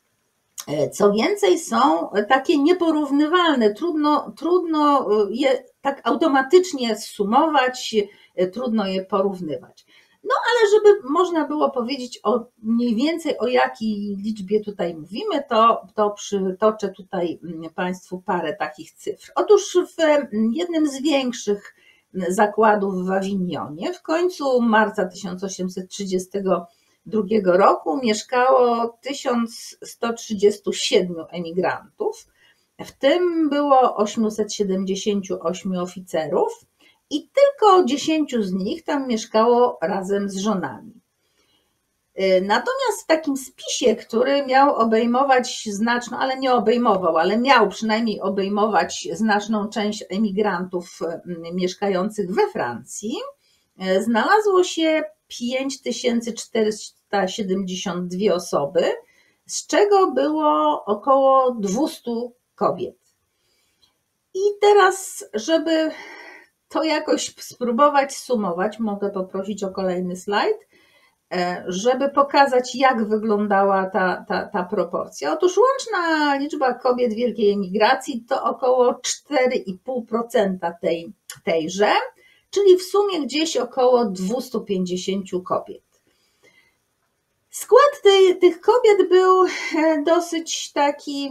Co więcej, są takie nieporównywalne, trudno, trudno je tak automatycznie zsumować, trudno je porównywać. No ale żeby można było powiedzieć o mniej więcej o jakiej liczbie tutaj mówimy, to, to przytoczę tutaj Państwu parę takich cyfr. Otóż w jednym z większych zakładów w Awinionie w końcu marca tysiąc osiemset trzydziestego drugiego roku mieszkało tysiąc sto trzydzieści siedem emigrantów, w tym było osiemset siedemdziesiąt osiem oficerów i tylko dziesięciu z nich tam mieszkało razem z żonami. Natomiast w takim spisie, który miał obejmować znaczną, ale nie obejmował, ale miał przynajmniej obejmować znaczną część emigrantów mieszkających we Francji, znalazło się pięć tysięcy czterysta siedemdziesiąt dwie osoby, z czego było około dwieście kobiet. I teraz, żeby to jakoś spróbować sumować, mogę poprosić o kolejny slajd, żeby pokazać, jak wyglądała ta, ta, ta proporcja. Otóż łączna liczba kobiet wielkiej emigracji to około cztery i pół procent tej, tejże, czyli w sumie gdzieś około dwieście pięćdziesiąt kobiet. Skład tej, tych kobiet był dosyć taki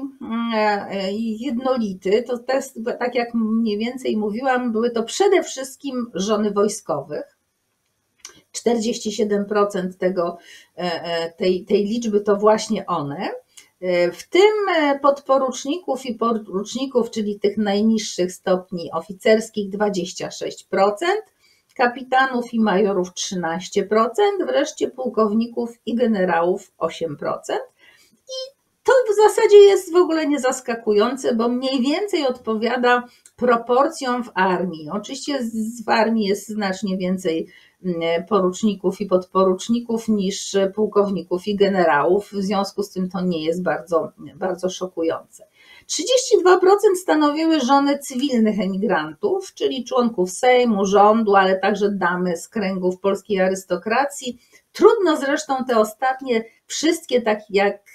jednolity. To też, tak jak mniej więcej mówiłam, były to przede wszystkim żony wojskowych. czterdzieści siedem procent tego, tej, tej liczby to właśnie one. W tym podporuczników i poruczników, czyli tych najniższych stopni oficerskich dwadzieścia sześć procent, kapitanów i majorów trzynaście procent, wreszcie pułkowników i generałów osiem procent. I to w zasadzie jest w ogóle niezaskakujące, bo mniej więcej odpowiada proporcjom w armii. Oczywiście w armii jest znacznie więcej poruczników i podporuczników niż pułkowników i generałów, w związku z tym to nie jest bardzo, bardzo szokujące. trzydzieści dwa procent stanowiły żony cywilnych emigrantów, czyli członków Sejmu, rządu, ale także damy z kręgów polskiej arystokracji. Trudno zresztą te ostatnie wszystkie, tak jak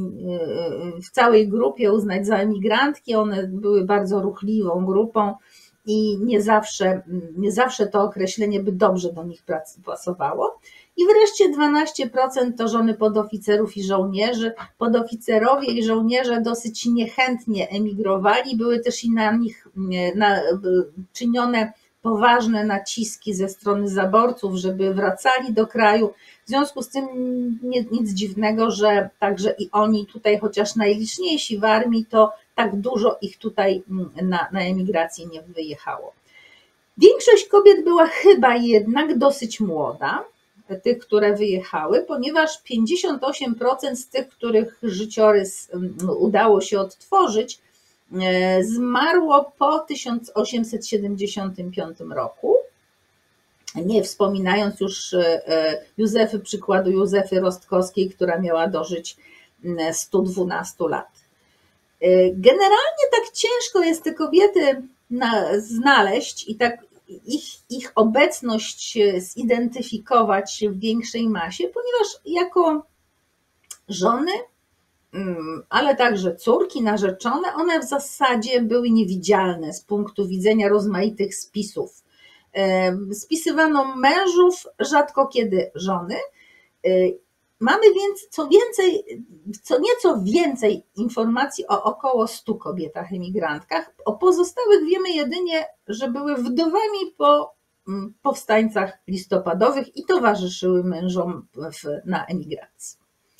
w całej grupie, uznać za emigrantki. One były bardzo ruchliwą grupą i nie zawsze, nie zawsze to określenie by dobrze do nich pasowało. I wreszcie dwanaście procent to żony podoficerów i żołnierzy. Podoficerowie i żołnierze dosyć niechętnie emigrowali, były też i na nich na, czynione poważne naciski ze strony zaborców, żeby wracali do kraju. W związku z tym nie, nic dziwnego, że także i oni tutaj, chociaż najliczniejsi w armii, to tak dużo ich tutaj na, na emigrację nie wyjechało. Większość kobiet była chyba jednak dosyć młoda, tych, które wyjechały, ponieważ pięćdziesiąt osiem procent z tych, których życiorys udało się odtworzyć, zmarło po tysiąc osiemset siedemdziesiątym piątym roku. Nie wspominając już Józefy, przykładu Józefy Rostkowskiej, która miała dożyć stu dwunastu lat. Generalnie tak ciężko jest te kobiety znaleźć i tak ich, ich obecność zidentyfikować w większej masie, ponieważ jako żony, ale także córki, narzeczone, one w zasadzie były niewidzialne z punktu widzenia rozmaitych spisów. Spisywano mężów, rzadko kiedy żony. Mamy więc co więcej, co nieco więcej informacji o około stu kobietach emigrantkach. O pozostałych wiemy jedynie, że były wdowami po powstańcach listopadowych i towarzyszyły mężom w, na emigracji.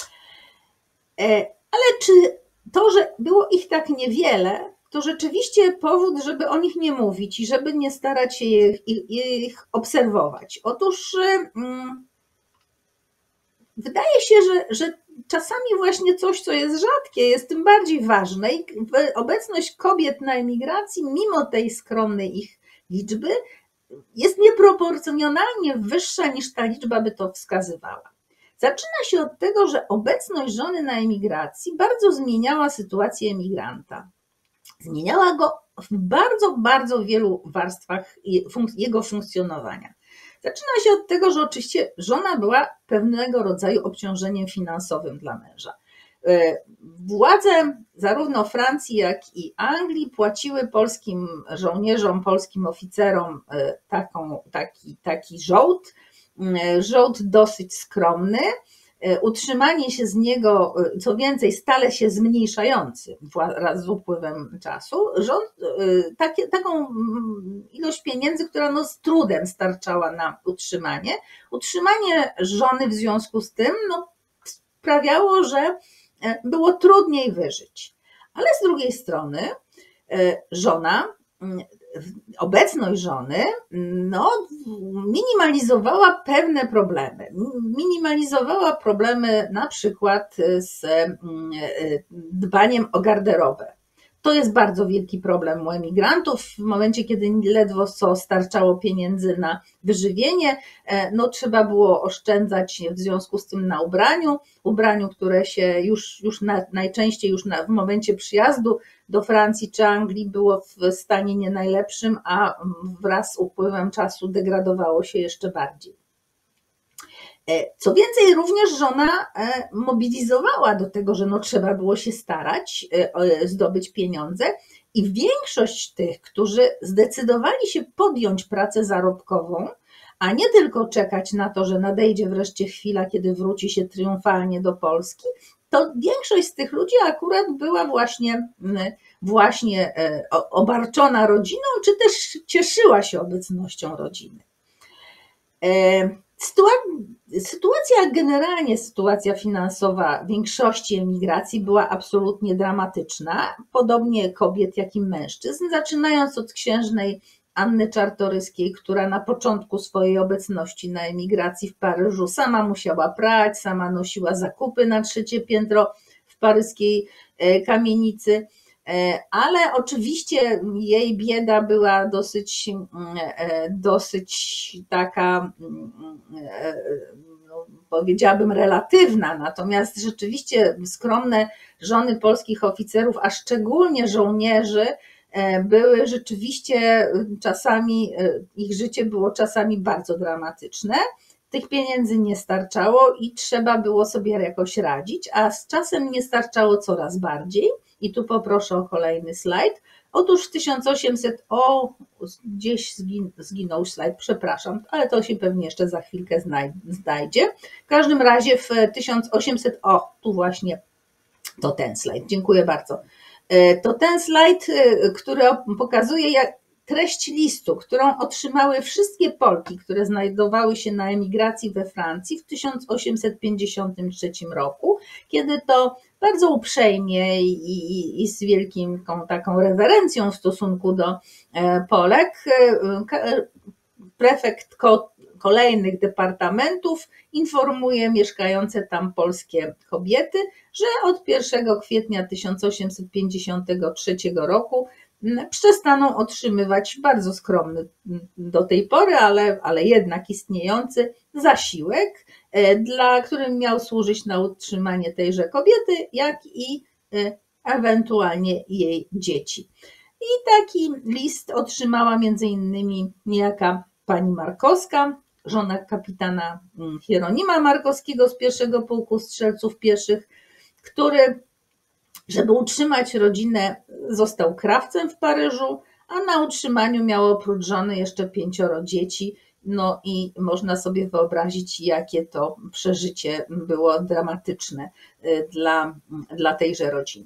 Ale czy to, że było ich tak niewiele, to rzeczywiście powód, żeby o nich nie mówić i żeby nie starać się ich, ich, ich obserwować? Otóż hmm, wydaje się, że, że czasami właśnie coś, co jest rzadkie, jest tym bardziej ważne i obecność kobiet na emigracji, mimo tej skromnej ich liczby, jest nieproporcjonalnie wyższa niż ta liczba by to wskazywała. Zaczyna się od tego, że obecność żony na emigracji bardzo zmieniała sytuację emigranta. Zmieniała go w bardzo, bardzo wielu warstwach jego funkcjonowania. Zaczyna się od tego, że oczywiście żona była pewnego rodzaju obciążeniem finansowym dla męża. Władze zarówno Francji, jak i Anglii płaciły polskim żołnierzom, polskim oficerom taką, taki, taki żołd, żołd dosyć skromny, utrzymanie się z niego, co więcej, stale się zmniejszający wraz z upływem czasu, rząd, takie, taką ilość pieniędzy, która no z trudem starczała na utrzymanie. Utrzymanie żony w związku z tym no, sprawiało, że było trudniej wyżyć. Ale z drugiej strony żona, obecność żony no, minimalizowała pewne problemy. Minimalizowała problemy na przykład z dbaniem o garderobę. To jest bardzo wielki problem u emigrantów. W momencie, kiedy ledwo co starczało pieniędzy na wyżywienie, no trzeba było oszczędzać w związku z tym na ubraniu. Ubraniu, które się już, już na, najczęściej już na, w momencie przyjazdu do Francji czy Anglii było w stanie nie najlepszym, a wraz z upływem czasu degradowało się jeszcze bardziej. Co więcej, również żona mobilizowała do tego, że no trzeba było się starać, zdobyć pieniądze i większość tych, którzy zdecydowali się podjąć pracę zarobkową, a nie tylko czekać na to, że nadejdzie wreszcie chwila, kiedy wróci się triumfalnie do Polski, to większość z tych ludzi akurat była właśnie, właśnie obarczona rodziną, czy też cieszyła się obecnością rodziny. Sytuacja, generalnie sytuacja finansowa większości emigracji była absolutnie dramatyczna, podobnie kobiet, jak i mężczyzn, zaczynając od księżnej Anny Czartoryskiej, która na początku swojej obecności na emigracji w Paryżu sama musiała prać, sama nosiła zakupy na trzecie piętro w paryskiej kamienicy, ale oczywiście jej bieda była dosyć, dosyć taka, no, powiedziałabym, relatywna, natomiast rzeczywiście skromne żony polskich oficerów, a szczególnie żołnierzy, były rzeczywiście czasami, ich życie było czasami bardzo dramatyczne. Tych pieniędzy nie starczało i trzeba było sobie jakoś radzić, a z czasem nie starczało coraz bardziej. I tu poproszę o kolejny slajd. Otóż w tysiąc osiemset, o, gdzieś zginął slajd, przepraszam, ale to się pewnie jeszcze za chwilkę znajdzie. W każdym razie w tysiąc osiemset, o, tu właśnie to ten slajd, dziękuję bardzo. To ten slajd, który pokazuje jak treść listu, którą otrzymały wszystkie Polki, które znajdowały się na emigracji we Francji w tysiąc osiemset pięćdziesiątym trzecim roku, kiedy to bardzo uprzejmie i, i, i z wielką taką rewerencją w stosunku do Polek prefekt kolejnych departamentów informuje mieszkające tam polskie kobiety, że od pierwszego kwietnia tysiąc osiemset pięćdziesiątego trzeciego roku przestaną otrzymywać bardzo skromny do tej pory, ale, ale jednak istniejący zasiłek, dla którym miał służyć na utrzymanie tejże kobiety, jak i ewentualnie jej dzieci. I taki list otrzymała między innymi niejaka pani Markowska, żona kapitana Hieronima Markowskiego z pierwszego pułku strzelców pieszych, który, żeby utrzymać rodzinę, został krawcem w Paryżu, a na utrzymaniu miał oprócz żony jeszcze pięcioro dzieci. No i można sobie wyobrazić, jakie to przeżycie było dramatyczne dla, dla tejże rodziny.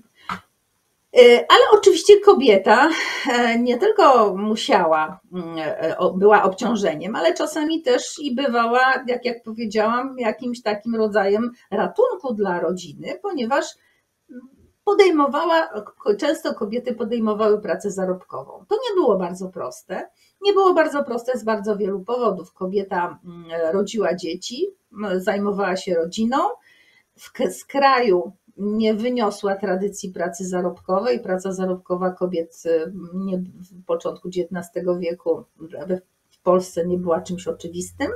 Ale oczywiście kobieta nie tylko musiała, była obciążeniem, ale czasami też i bywała, jak, jak powiedziałam, jakimś takim rodzajem ratunku dla rodziny, ponieważ podejmowała, często kobiety podejmowały pracę zarobkową. To nie było bardzo proste. Nie było bardzo proste z bardzo wielu powodów. Kobieta rodziła dzieci, zajmowała się rodziną, z kraju nie wyniosła tradycji pracy zarobkowej. Praca zarobkowa kobiet nie, w początku dziewiętnastego wieku w Polsce nie była czymś oczywistym,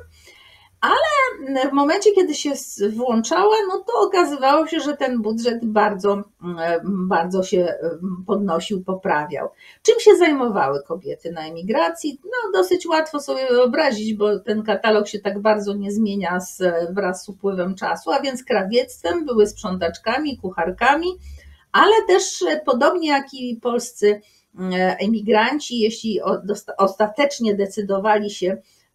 ale w momencie, kiedy się włączała, no to okazywało się, że ten budżet bardzo, bardzo się podnosił, poprawiał. Czym się zajmowały kobiety na emigracji? No dosyć łatwo sobie wyobrazić, bo ten katalog się tak bardzo nie zmienia z, wraz z upływem czasu, a więc krawiectwem, były sprzątaczkami, kucharkami, ale też podobnie jak i polscy emigranci, jeśli ostatecznie decydowali się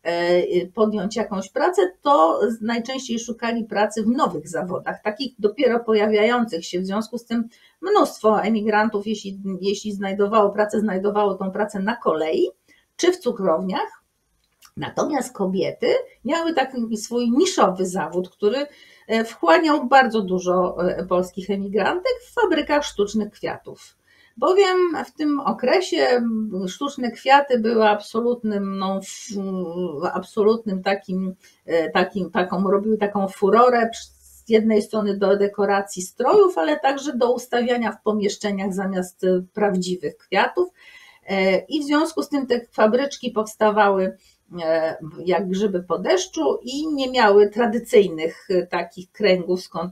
podjąć jakąś pracę, to najczęściej szukali pracy w nowych zawodach, takich dopiero pojawiających się. W związku z tym mnóstwo emigrantów, jeśli, jeśli znajdowało pracę, znajdowało tą pracę na kolei czy w cukrowniach. Natomiast kobiety miały taki swój niszowy zawód, który wchłaniał bardzo dużo polskich emigrantek w fabrykach sztucznych kwiatów. Bowiem w tym okresie sztuczne kwiaty były absolutnym, no, absolutnym takim, takim, taką, robiły taką furorę z jednej strony do dekoracji strojów, ale także do ustawiania w pomieszczeniach zamiast prawdziwych kwiatów. I w związku z tym te fabryczki powstawały jak grzyby po deszczu i nie miały tradycyjnych takich kręgów, skąd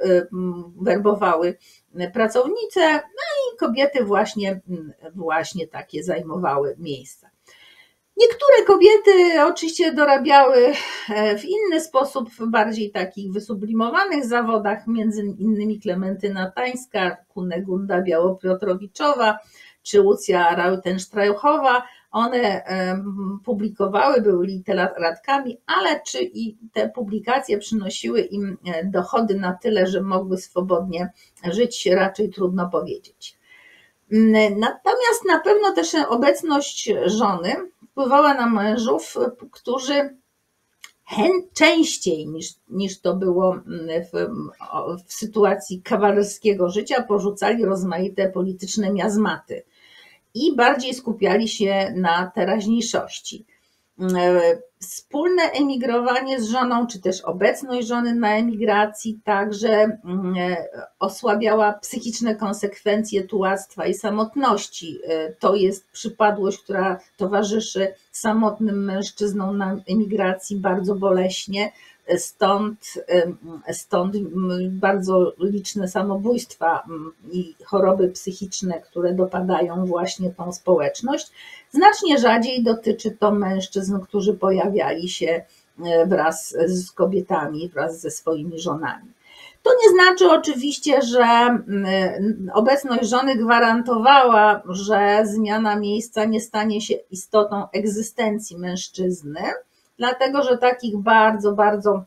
werbowały pracownice, no i kobiety właśnie, właśnie takie zajmowały miejsca. Niektóre kobiety oczywiście dorabiały w inny sposób, w bardziej takich wysublimowanych zawodach, między innymi Klementyna Tańska, Kunegunda Białopiotrowiczowa czy Łucja Rautenstrauchowa. One publikowały, były literatkami, ale czy i te publikacje przynosiły im dochody na tyle, że mogły swobodnie żyć, raczej trudno powiedzieć. Natomiast na pewno też obecność żony wpływała na mężów, którzy częściej niż, niż to było w, w sytuacji kawalerskiego życia, porzucali rozmaite polityczne miazmaty i bardziej skupiali się na teraźniejszości. Wspólne emigrowanie z żoną, czy też obecność żony na emigracji także osłabiała psychiczne konsekwencje tułactwa i samotności. To jest przypadłość, która towarzyszy samotnym mężczyznom na emigracji bardzo boleśnie. Stąd, stąd bardzo liczne samobójstwa i choroby psychiczne, które dopadają właśnie tą społeczność. Znacznie rzadziej dotyczy to mężczyzn, którzy pojawiali się wraz z kobietami, wraz ze swoimi żonami. To nie znaczy oczywiście, że obecność żony gwarantowała, że zmiana miejsca nie stanie się istotą egzystencji mężczyzny, dlatego że takich bardzo, bardzo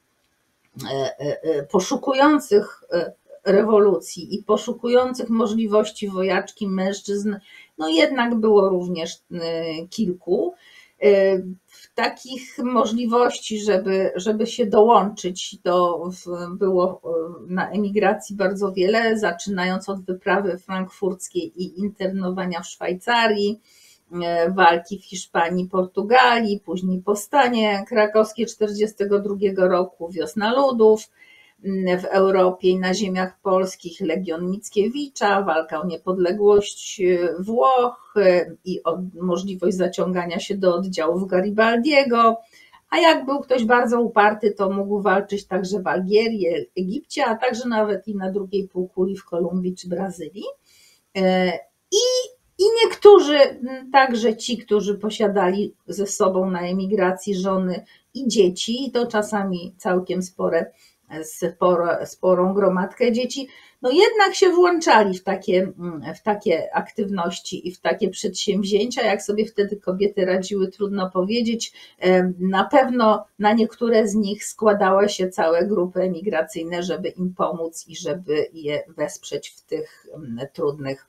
poszukujących rewolucji i poszukujących możliwości wojaczki mężczyzn, no jednak było również kilku. Takich możliwości, żeby, żeby się dołączyć, to było na emigracji bardzo wiele, zaczynając od wyprawy frankfurckiej i internowania w Szwajcarii, walki w Hiszpanii, Portugalii, później powstanie krakowskie czterdziestego drugiego roku, wiosna ludów w Europie i na ziemiach polskich, Legion Mickiewicza, walka o niepodległość Włoch i o możliwość zaciągania się do oddziałów Garibaldiego, a jak był ktoś bardzo uparty, to mógł walczyć także w Algierii, Egipcie, a także nawet i na drugiej półkuli w Kolumbii czy Brazylii. I I niektórzy, także ci, którzy posiadali ze sobą na emigracji żony i dzieci, i to czasami całkiem spore, sporo, sporą gromadkę dzieci, no jednak się włączali w takie, w takie aktywności i w takie przedsięwzięcia. Jak sobie wtedy kobiety radziły, trudno powiedzieć. Na pewno na niektóre z nich składały się całe grupy emigracyjne, żeby im pomóc i żeby je wesprzeć w tych trudnych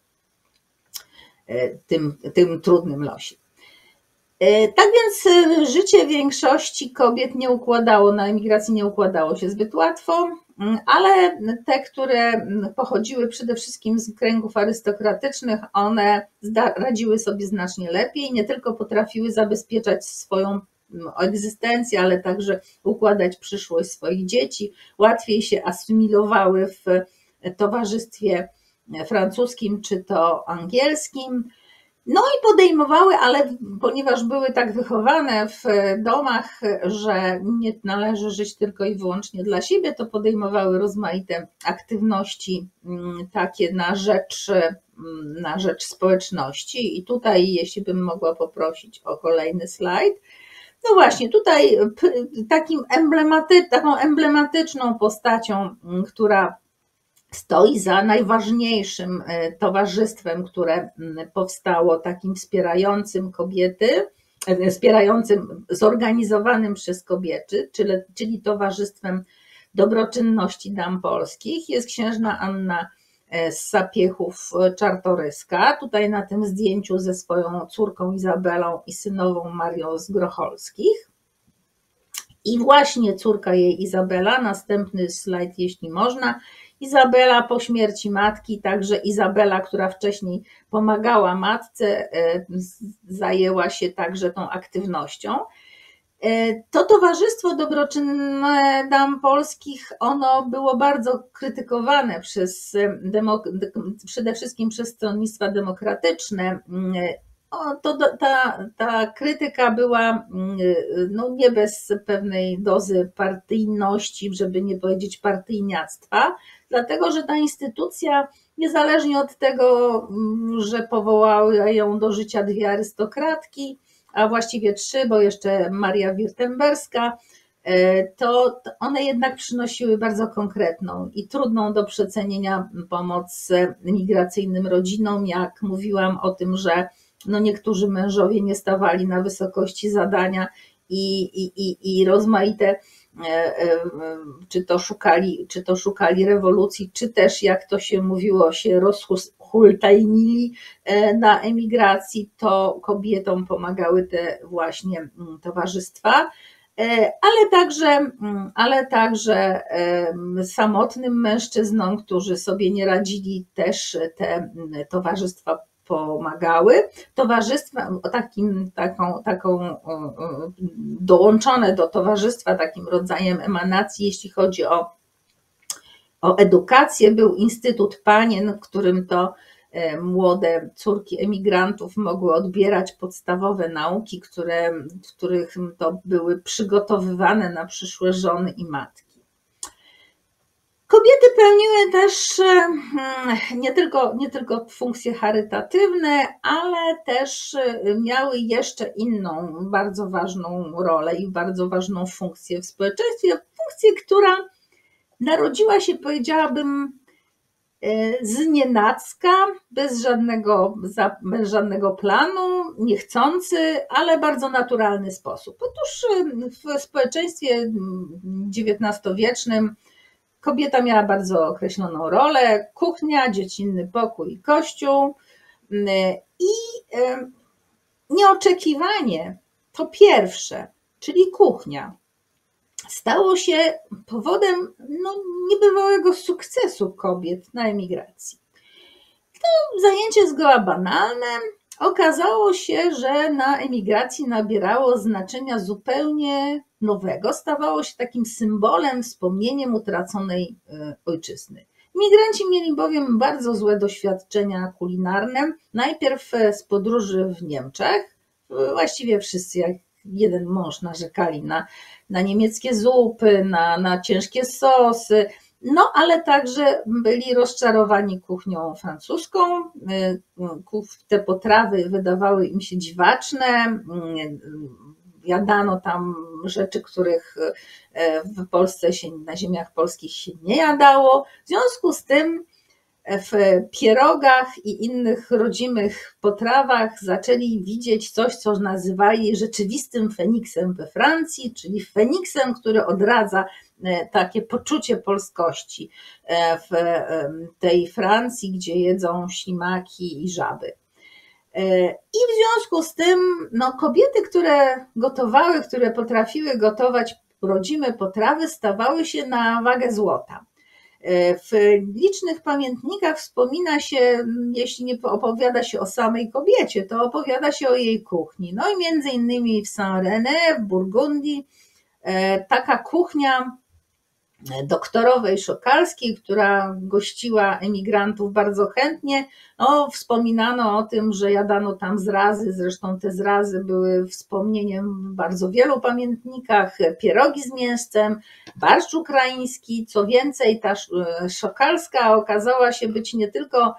Tym, tym trudnym losie. Tak więc życie większości kobiet nie układało, na emigracji nie układało się zbyt łatwo, ale te, które pochodziły przede wszystkim z kręgów arystokratycznych, one radziły sobie znacznie lepiej, nie tylko potrafiły zabezpieczać swoją egzystencję, ale także układać przyszłość swoich dzieci, łatwiej się asymilowały w towarzystwie francuskim czy to angielskim. No i podejmowały, ale ponieważ były tak wychowane w domach, że nie należy żyć tylko i wyłącznie dla siebie, to podejmowały rozmaite aktywności takie na rzecz, na rzecz społeczności. I tutaj, jeśli bym mogła poprosić o kolejny slajd. No właśnie, tutaj takim emblematy, taką emblematyczną postacią, która stoi za najważniejszym towarzystwem, które powstało, takim wspierającym kobiety, wspierającym, zorganizowanym przez kobiety, czyli, czyli Towarzystwem Dobroczynności Dam Polskich, jest księżna Anna z Sapiechów-Czartoryska, tutaj na tym zdjęciu ze swoją córką Izabelą i synową Marią z Grocholskich. I właśnie córka jej Izabela, następny slajd jeśli można, Izabela po śmierci matki, także Izabela, która wcześniej pomagała matce, zajęła się także tą aktywnością. To Towarzystwo Dobroczynne Dam Polskich, ono było bardzo krytykowane przez demok- przede wszystkim przez stronnictwa demokratyczne. O, to, ta, ta krytyka była no, nie bez pewnej dozy partyjności, żeby nie powiedzieć partyjniactwa, dlatego że ta instytucja, niezależnie od tego, że powołały ją do życia dwie arystokratki, a właściwie trzy, bo jeszcze Maria Wirtemberska, to one jednak przynosiły bardzo konkretną i trudną do przecenienia pomoc migracyjnym rodzinom. Jak mówiłam o tym, że no niektórzy mężowie nie stawali na wysokości zadania i, i, i, i rozmaite, czy to szukali, czy to szukali rewolucji, czy też, jak to się mówiło, się rozhultajnili na emigracji, to kobietom pomagały te właśnie towarzystwa. ale także, ale także samotnym mężczyznom, którzy sobie nie radzili, też te towarzystwa pomagały. Towarzystwa, takim, taką, taką dołączone do towarzystwa takim rodzajem emanacji, jeśli chodzi o, o edukację, był Instytut Panien, w którym to młode córki emigrantów mogły odbierać podstawowe nauki, które, w których to były przygotowywane na przyszłe żony i matki. Kobiety pełniły też nie tylko, nie tylko funkcje charytatywne, ale też miały jeszcze inną bardzo ważną rolę i bardzo ważną funkcję w społeczeństwie. Funkcję, która narodziła się, powiedziałabym, znienacka, bez żadnego, bez żadnego planu, niechcący, ale bardzo naturalny sposób. Otóż w społeczeństwie dziewiętnastowiecznym kobieta miała bardzo określoną rolę: kuchnia, dziecinny pokój i kościół. I nieoczekiwanie to pierwsze, czyli kuchnia, stało się powodem no, niebywałego sukcesu kobiet na emigracji. To zajęcie zgoła banalne. Okazało się, że na emigracji nabierało znaczenia zupełnie nowego, stawało się takim symbolem, wspomnieniem utraconej ojczyzny. Imigranci mieli bowiem bardzo złe doświadczenia kulinarne. Najpierw z podróży w Niemczech. Właściwie wszyscy jak jeden mąż narzekali na, na niemieckie zupy, na, na ciężkie sosy, no ale także byli rozczarowani kuchnią francuską. Te potrawy wydawały im się dziwaczne, jadano tam rzeczy, których w Polsce się, na ziemiach polskich się nie jadało. W związku z tym w pierogach i innych rodzimych potrawach zaczęli widzieć coś, co nazywali rzeczywistym Feniksem we Francji, czyli Feniksem, który odradza takie poczucie polskości w tej Francji, gdzie jedzą ślimaki i żaby. I w związku z tym no, kobiety, które gotowały, które potrafiły gotować rodzime potrawy, stawały się na wagę złota. W licznych pamiętnikach wspomina się, jeśli nie opowiada się o samej kobiecie, to opowiada się o jej kuchni. No i między innymi w Saint-René, w Burgundii, taka kuchnia doktorowej Szokalskiej, która gościła emigrantów bardzo chętnie. No, wspominano o tym, że jadano tam zrazy, zresztą te zrazy były wspomnieniem w bardzo wielu pamiętnikach, pierogi z mięsem, barszcz ukraiński. Co więcej, ta Szokalska okazała się być nie tylko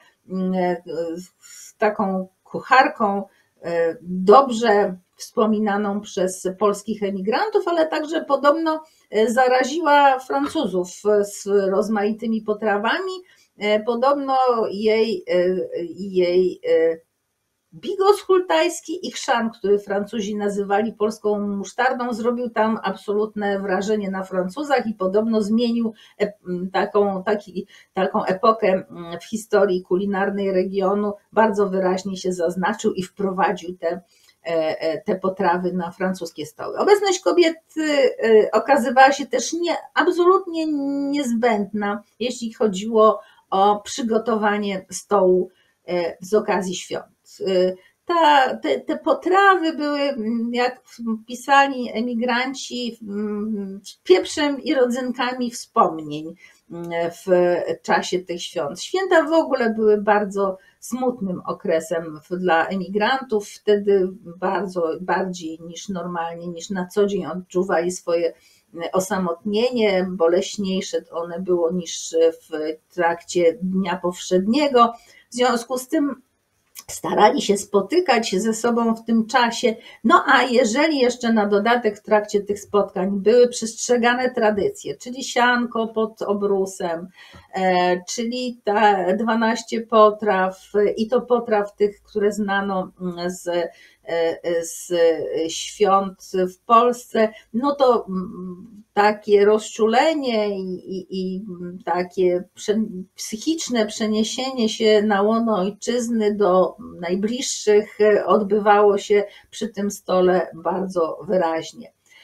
taką kucharką dobrze wspominaną przez polskich emigrantów, ale także podobno zaraziła Francuzów z rozmaitymi potrawami. Podobno jej, jej bigos hultajski i chrzan, który Francuzi nazywali polską musztardą, zrobił tam absolutne wrażenie na Francuzach i podobno zmienił taką, taki, taką epokę w historii kulinarnej regionu, bardzo wyraźnie się zaznaczył i wprowadził te te potrawy na francuskie stoły. Obecność kobiet okazywała się też nie, absolutnie niezbędna, jeśli chodziło o przygotowanie stołu z okazji świąt. Ta, te, te potrawy były, jak pisali emigranci, pieprzem i rodzynkami wspomnień w czasie tych świąt. Święta w ogóle były bardzo smutnym okresem dla emigrantów. Wtedy bardzo bardziej niż normalnie, niż na co dzień odczuwali swoje osamotnienie. Boleśniejsze one było niż w trakcie dnia powszedniego. W związku z tym starali się spotykać ze sobą w tym czasie. No a jeżeli jeszcze na dodatek w trakcie tych spotkań były przestrzegane tradycje, czyli sianko pod obrusem, czyli te dwanaście potraw i to potraw tych, które znano z, z świąt w Polsce, no to takie rozczulenie i, i, i takie psychiczne przeniesienie się na łono ojczyzny do najbliższych odbywało się przy tym stole bardzo wyraźnie.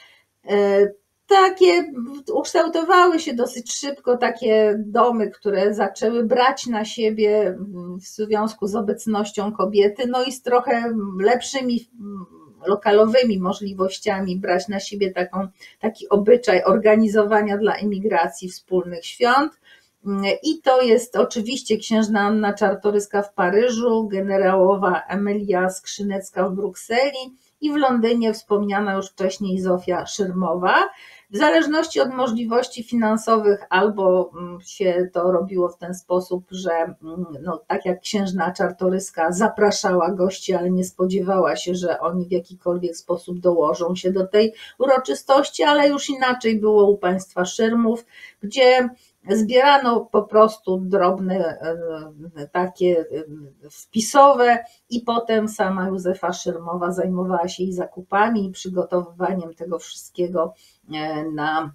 Takie ukształtowały się dosyć szybko takie domy, które zaczęły brać na siebie w związku z obecnością kobiety, no i z trochę lepszymi lokalowymi możliwościami brać na siebie taką, taki obyczaj organizowania dla emigracji wspólnych świąt. I to jest oczywiście księżna Anna Czartoryska w Paryżu, generałowa Emilia Skrzynecka w Brukseli i w Londynie wspomniana już wcześniej Zofia Szyrmowa. W zależności od możliwości finansowych albo się to robiło w ten sposób, że no, tak jak księżna Czartoryska zapraszała gości, ale nie spodziewała się, że oni w jakikolwiek sposób dołożą się do tej uroczystości, ale już inaczej było u państwa Szyrmów, gdzie zbierano po prostu drobne takie wpisowe i potem sama Józefa Szyrmowa zajmowała się i zakupami i przygotowywaniem tego wszystkiego na,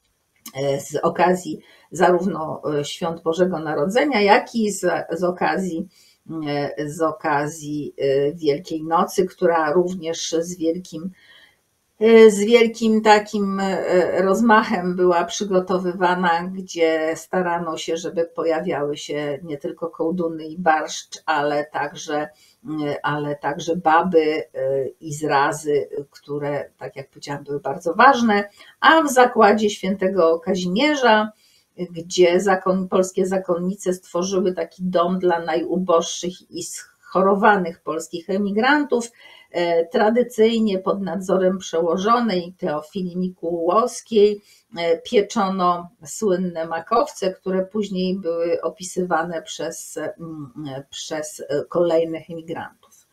z okazji zarówno świąt Bożego Narodzenia, jak i z, z okazji z okazji Wielkiej Nocy, która również z wielkim z wielkim takim rozmachem była przygotowywana, gdzie starano się, żeby pojawiały się nie tylko kołduny i barszcz, ale także, ale także baby i zrazy, które, tak jak powiedziałam, były bardzo ważne, a w zakładzie świętego Kazimierza, gdzie zakon, polskie zakonnice stworzyły taki dom dla najuboższych i schorowanych polskich emigrantów, tradycyjnie pod nadzorem przełożonej Teofilii Mikułowskiej pieczono słynne makowce, które później były opisywane przez, przez kolejnych emigrantów.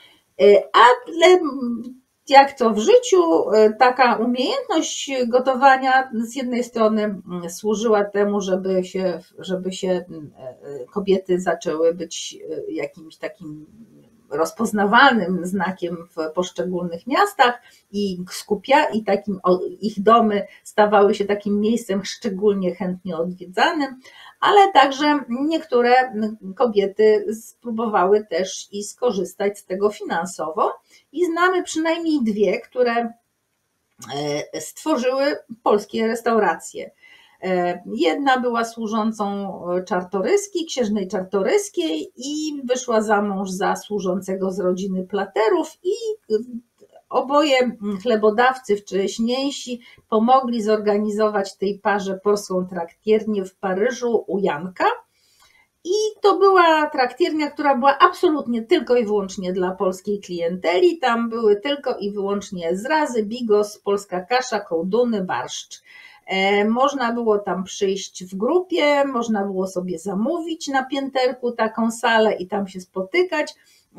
Ale jak to w życiu, taka umiejętność gotowania z jednej strony służyła temu, żeby się, żeby się kobiety zaczęły być jakimś takim rozpoznawalnym znakiem w poszczególnych miastach i skupia i takim ich domy stawały się takim miejscem szczególnie chętnie odwiedzanym, ale także niektóre kobiety spróbowały też i skorzystać z tego finansowo i znamy przynajmniej dwie, które stworzyły polskie restauracje. Jedna była służącą Czartoryskiej, księżnej Czartoryskiej i wyszła za mąż za służącego z rodziny Platerów i oboje chlebodawcy wcześniejsi pomogli zorganizować tej parze polską traktiernię w Paryżu u Janka. I to była traktiernia, która była absolutnie tylko i wyłącznie dla polskiej klienteli. Tam były tylko i wyłącznie zrazy, bigos, polska kasza, kołduny, barszcz. Można było tam przyjść w grupie, można było sobie zamówić na pięterku taką salę i tam się spotykać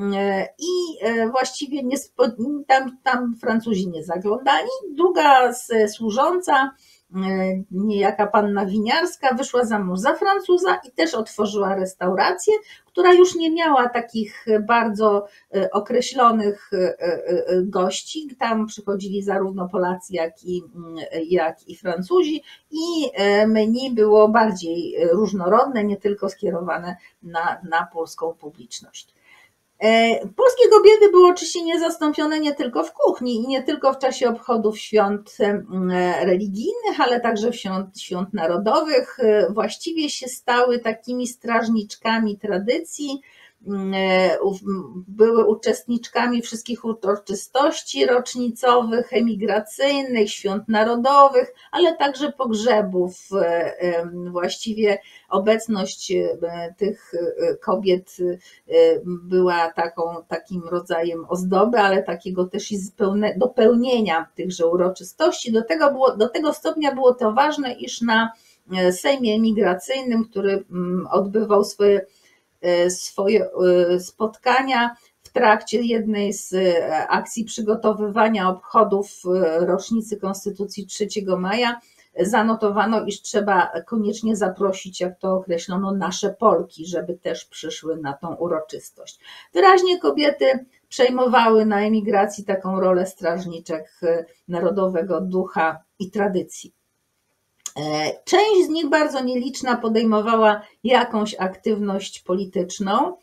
i właściwie nie, tam, tam Francuzi nie zaglądali. Druga służąca, niejaka panna Winiarska, wyszła za mąż za Francuza i też otworzyła restaurację, która już nie miała takich bardzo określonych gości. Tam przychodzili zarówno Polacy, jak i, jak i Francuzi i menu było bardziej różnorodne, nie tylko skierowane na, na polską publiczność. Polskie kobiety były oczywiście niezastąpione nie tylko w kuchni i nie tylko w czasie obchodów świąt religijnych, ale także w świąt, świąt narodowych. Właściwie się stały takimi strażniczkami tradycji, były uczestniczkami wszystkich uroczystości rocznicowych, emigracyjnych, świąt narodowych, ale także pogrzebów. Właściwie obecność tych kobiet była taką, takim rodzajem ozdoby, ale takiego też i dopełnienia tychże uroczystości. Do tego, było, do tego stopnia było to ważne, iż na Sejmie Emigracyjnym, który odbywał swoje swoje spotkania w trakcie jednej z akcji przygotowywania obchodów rocznicy Konstytucji trzeciego maja, zanotowano, iż trzeba koniecznie zaprosić, jak to określono, nasze Polki, żeby też przyszły na tą uroczystość. Wyraźnie kobiety przejmowały na emigracji taką rolę strażniczek narodowego ducha i tradycji. Część z nich, bardzo nieliczna, podejmowała jakąś aktywność polityczną.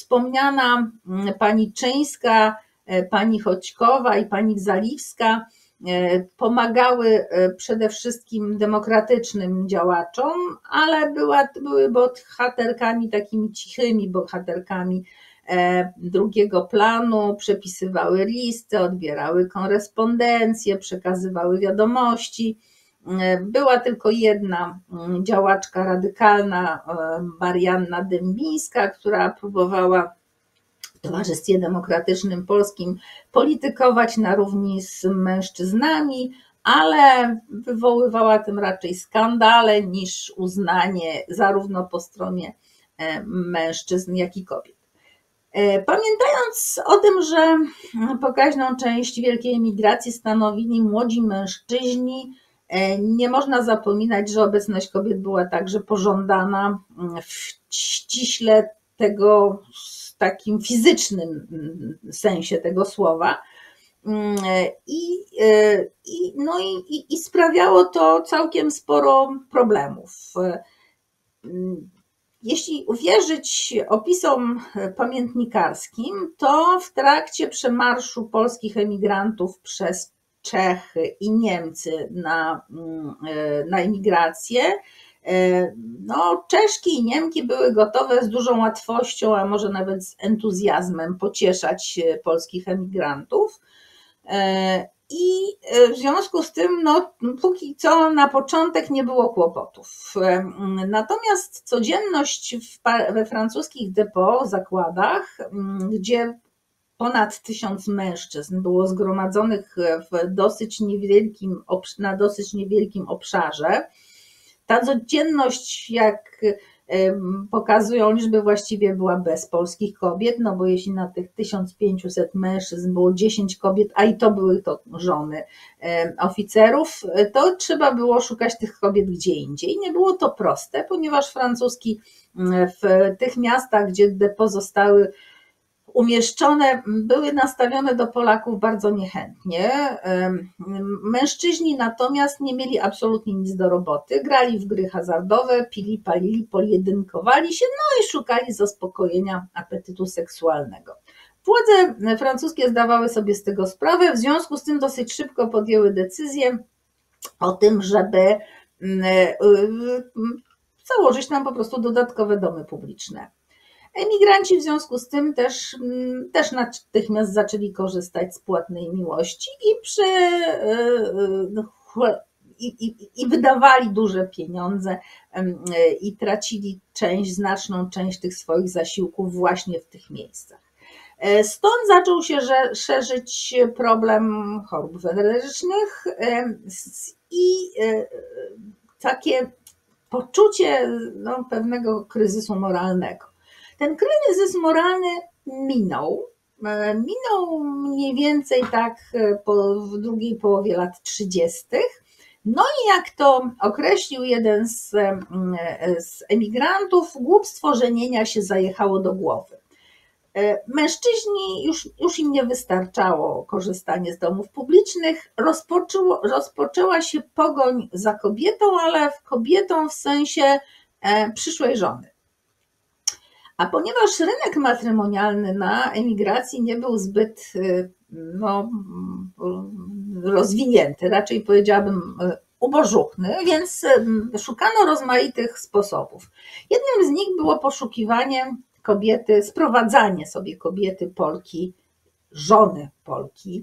Wspomniana pani Czyńska, pani Chodźkowa i pani Zaliwska pomagały przede wszystkim demokratycznym działaczom, ale była, były bohaterkami, takimi cichymi bohaterkami drugiego planu, przepisywały listy, odbierały korespondencję, przekazywały wiadomości. Była tylko jedna działaczka radykalna, Marianna Dębińska, która próbowała w Towarzystwie Demokratycznym Polskim politykować na równi z mężczyznami, ale wywoływała tym raczej skandale niż uznanie zarówno po stronie mężczyzn, jak i kobiet. Pamiętając o tym, że pokaźną część wielkiej emigracji stanowili młodzi mężczyźni, nie można zapominać, że obecność kobiet była także pożądana w ściśle tego takim fizycznym sensie tego słowa. I, i, no i, i sprawiało to całkiem sporo problemów. Jeśli uwierzyć opisom pamiętnikarskim, to w trakcie przemarszu polskich emigrantów przez Czechy i Niemcy na, na emigrację, no, Czeszki i Niemki były gotowe z dużą łatwością, a może nawet z entuzjazmem pocieszać polskich emigrantów. I w związku z tym, no, póki co na początek nie było kłopotów. Natomiast codzienność w, we francuskich depo, zakładach, gdzie ponad tysiąc mężczyzn było zgromadzonych w dosyć niewielkim, na dosyć niewielkim obszarze, ta codzienność, jak pokazują liczby, właściwie była bez polskich kobiet, no bo jeśli na tych tysiąc pięćset mężczyzn było dziesięć kobiet, a i to były to żony oficerów, to trzeba było szukać tych kobiet gdzie indziej. Nie było to proste, ponieważ francuski w tych miastach, gdzie depo zostały umieszczone, były nastawione do Polaków bardzo niechętnie. Mężczyźni natomiast nie mieli absolutnie nic do roboty, grali w gry hazardowe, pili, palili, pojedynkowali się, no i szukali zaspokojenia apetytu seksualnego. Władze francuskie zdawały sobie z tego sprawę, w związku z tym dosyć szybko podjęły decyzję o tym, żeby założyć tam po prostu dodatkowe domy publiczne. Emigranci w związku z tym też, też natychmiast zaczęli korzystać z płatnej miłości i, przy, i, i, i wydawali duże pieniądze i tracili część, znaczną część tych swoich zasiłków właśnie w tych miejscach. Stąd zaczął się szerzyć problem chorób wenerycznych i takie poczucie no, pewnego kryzysu moralnego. Ten kryzys moralny minął. Minął mniej więcej tak po, w drugiej połowie lat trzydziestych. No i jak to określił jeden z, z emigrantów, głupstwo żenienia się zajechało do głowy. Mężczyźni już, już im nie wystarczało korzystanie z domów publicznych, rozpoczęło, rozpoczęła się pogoń za kobietą, ale kobietą w sensie przyszłej żony. A ponieważ rynek matrymonialny na emigracji nie był zbyt no, rozwinięty, raczej powiedziałabym ubożuchny, więc szukano rozmaitych sposobów. Jednym z nich było poszukiwanie kobiety, sprowadzanie sobie kobiety Polki, żony Polki.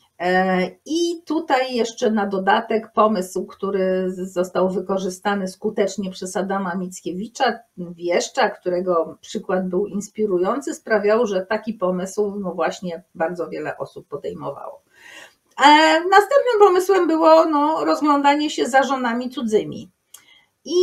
I tutaj jeszcze na dodatek pomysł, który został wykorzystany skutecznie przez Adama Mickiewicza, wieszcza, którego przykład był inspirujący, sprawiał, że taki pomysł no właśnie bardzo wiele osób podejmowało. Następnym pomysłem było no, rozglądanie się za żonami cudzymi. I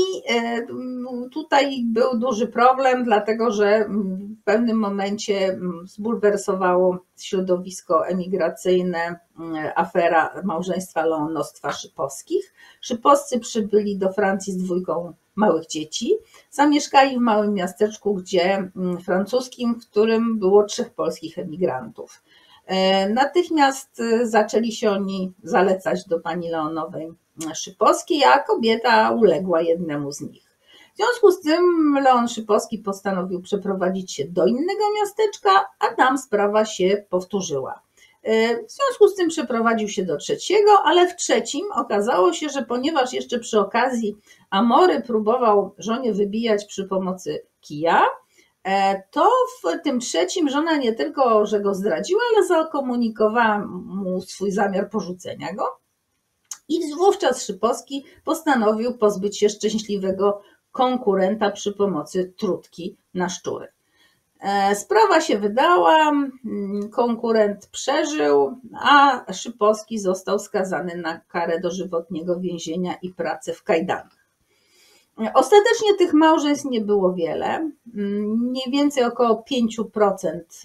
tutaj był duży problem, dlatego że w pewnym momencie zbulwersowało środowisko emigracyjne afera małżeństwa Leonostwa Szypowskich. Szypowscy przybyli do Francji z dwójką małych dzieci. Zamieszkali w małym miasteczku, gdzie francuskim, w którym było trzech polskich emigrantów. Natychmiast zaczęli się oni zalecać do pani Leonowej Szypowskiej, a kobieta uległa jednemu z nich. W związku z tym Leon Szypowski postanowił przeprowadzić się do innego miasteczka, a tam sprawa się powtórzyła. W związku z tym przeprowadził się do trzeciego, ale w trzecim okazało się, że ponieważ jeszcze przy okazji Amory próbował żonie wybijać przy pomocy kija, to w tym trzecim żona nie tylko, że go zdradziła, ale zakomunikowała mu swój zamiar porzucenia go. I wówczas Szypowski postanowił pozbyć się szczęśliwego konkurenta przy pomocy trutki na szczury. Sprawa się wydała, konkurent przeżył, a Szypowski został skazany na karę dożywotniego więzienia i pracę w kajdanach. Ostatecznie tych małżeństw nie było wiele, mniej więcej około pięć procent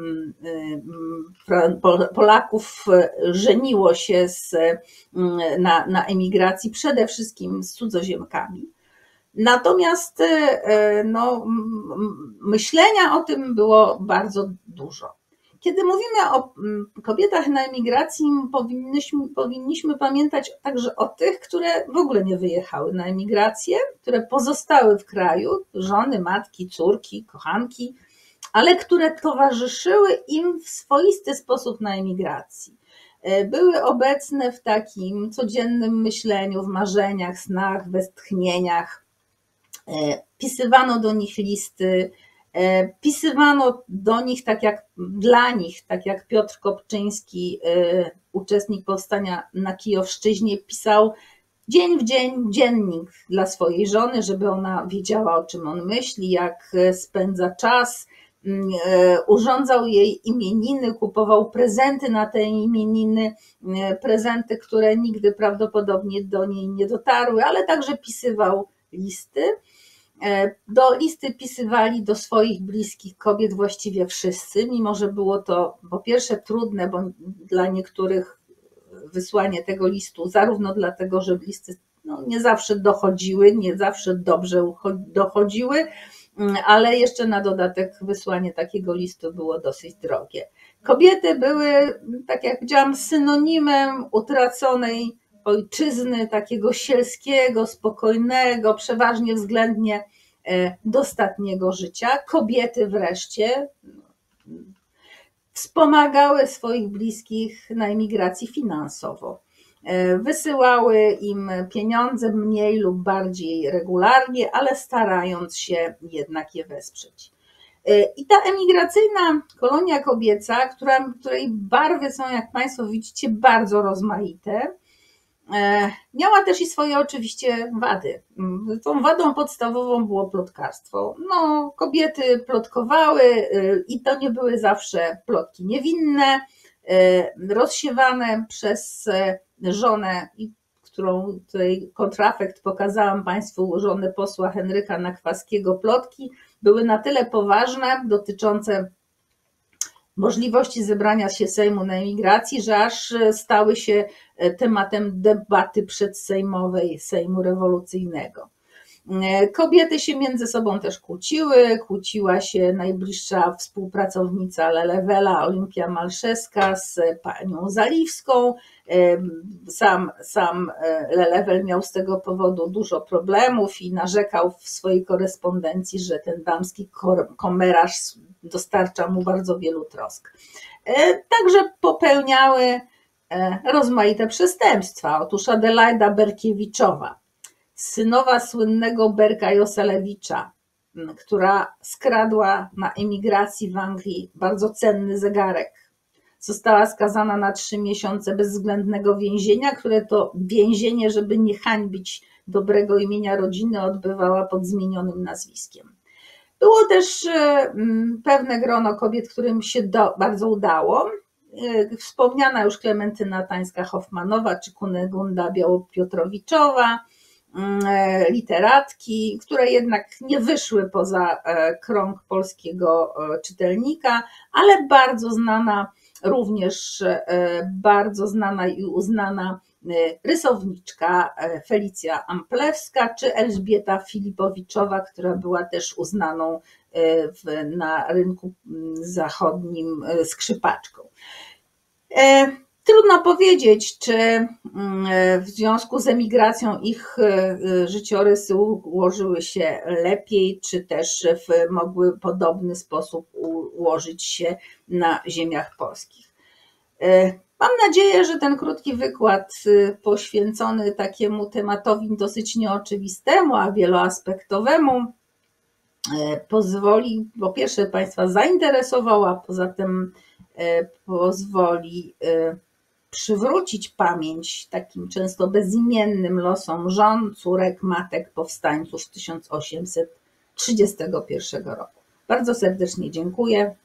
Polaków żeniło się z, na, na emigracji, przede wszystkim z cudzoziemkami. Natomiast no, myślenia o tym było bardzo dużo. Kiedy mówimy o kobietach na emigracji, powinniśmy, powinniśmy pamiętać także o tych, które w ogóle nie wyjechały na emigrację, które pozostały w kraju, żony, matki, córki, kochanki, ale które towarzyszyły im w swoisty sposób na emigracji. Były obecne w takim codziennym myśleniu, w marzeniach, snach, westchnieniach. Pisywano do nich listy, pisywano do nich tak jak dla nich, tak jak Piotr Kopczyński, uczestnik powstania na Kijowszczyźnie, pisał dzień w dzień dziennik dla swojej żony, żeby ona wiedziała, o czym on myśli, jak spędza czas, urządzał jej imieniny, kupował prezenty na te imieniny, prezenty, które nigdy prawdopodobnie do niej nie dotarły, ale także pisywał listy. Do listy pisywali do swoich bliskich kobiet właściwie wszyscy, mimo że było to po pierwsze trudne, bo dla niektórych wysłanie tego listu, zarówno dlatego, że listy no, nie zawsze dochodziły, nie zawsze dobrze dochodziły, ale jeszcze na dodatek wysłanie takiego listu było dosyć drogie. Kobiety były, tak jak powiedziałam, synonimem utraconej ojczyzny, takiego sielskiego, spokojnego, przeważnie względnie dostatniego życia. Kobiety wreszcie wspomagały swoich bliskich na emigracji finansowo. Wysyłały im pieniądze mniej lub bardziej regularnie, ale starając się jednak je wesprzeć. I ta emigracyjna kolonia kobieca, która, której barwy są, jak Państwo widzicie, bardzo rozmaite, miała też i swoje oczywiście wady. Tą wadą podstawową było plotkarstwo. No, kobiety plotkowały i to nie były zawsze plotki niewinne, rozsiewane przez żonę, którą tutaj kontrafekt pokazałam Państwu, żonę posła Henryka Nakwaskiego. Plotki były na tyle poważne, dotyczące możliwości zebrania się Sejmu na emigracji, że aż stały się tematem debaty przedsejmowej Sejmu rewolucyjnego. Kobiety się między sobą też kłóciły, kłóciła się najbliższa współpracownica Lelewela, Olimpia Malszewska, z panią Zaliwską. Sam, sam Lelewel miał z tego powodu dużo problemów i narzekał w swojej korespondencji, że ten damski komerarz dostarcza mu bardzo wielu trosk. Także popełniały rozmaite przestępstwa. Otóż Adelaida Berkiewiczowa, synowa słynnego Berka Joselewicza, która skradła na emigracji w Anglii bardzo cenny zegarek, została skazana na trzy miesiące bezwzględnego więzienia, które to więzienie, żeby nie hańbić dobrego imienia rodziny, odbywała pod zmienionym nazwiskiem. Było też pewne grono kobiet, którym się do, bardzo udało. Wspomniana już Klementyna Tańska-Hoffmanowa czy Kunegunda Białopiotrowiczowa, literatki, które jednak nie wyszły poza krąg polskiego czytelnika, ale bardzo znana, również bardzo znana i uznana rysowniczka Felicja Amplewska czy Elżbieta Filipowiczowa, która była też uznaną w, na rynku zachodnim skrzypaczką. Trudno powiedzieć, czy w związku z emigracją ich życiorysy ułożyły się lepiej, czy też mogły w podobny sposób ułożyć się na ziemiach polskich. Mam nadzieję, że ten krótki wykład poświęcony takiemu tematowi dosyć nieoczywistemu, a wieloaspektowemu pozwoli, po pierwsze Państwa zainteresował, a poza tym pozwoli przywrócić pamięć takim często bezimiennym losom żon, córek, matek powstańców tysiąc osiemset trzydziestego pierwszego roku. Bardzo serdecznie dziękuję.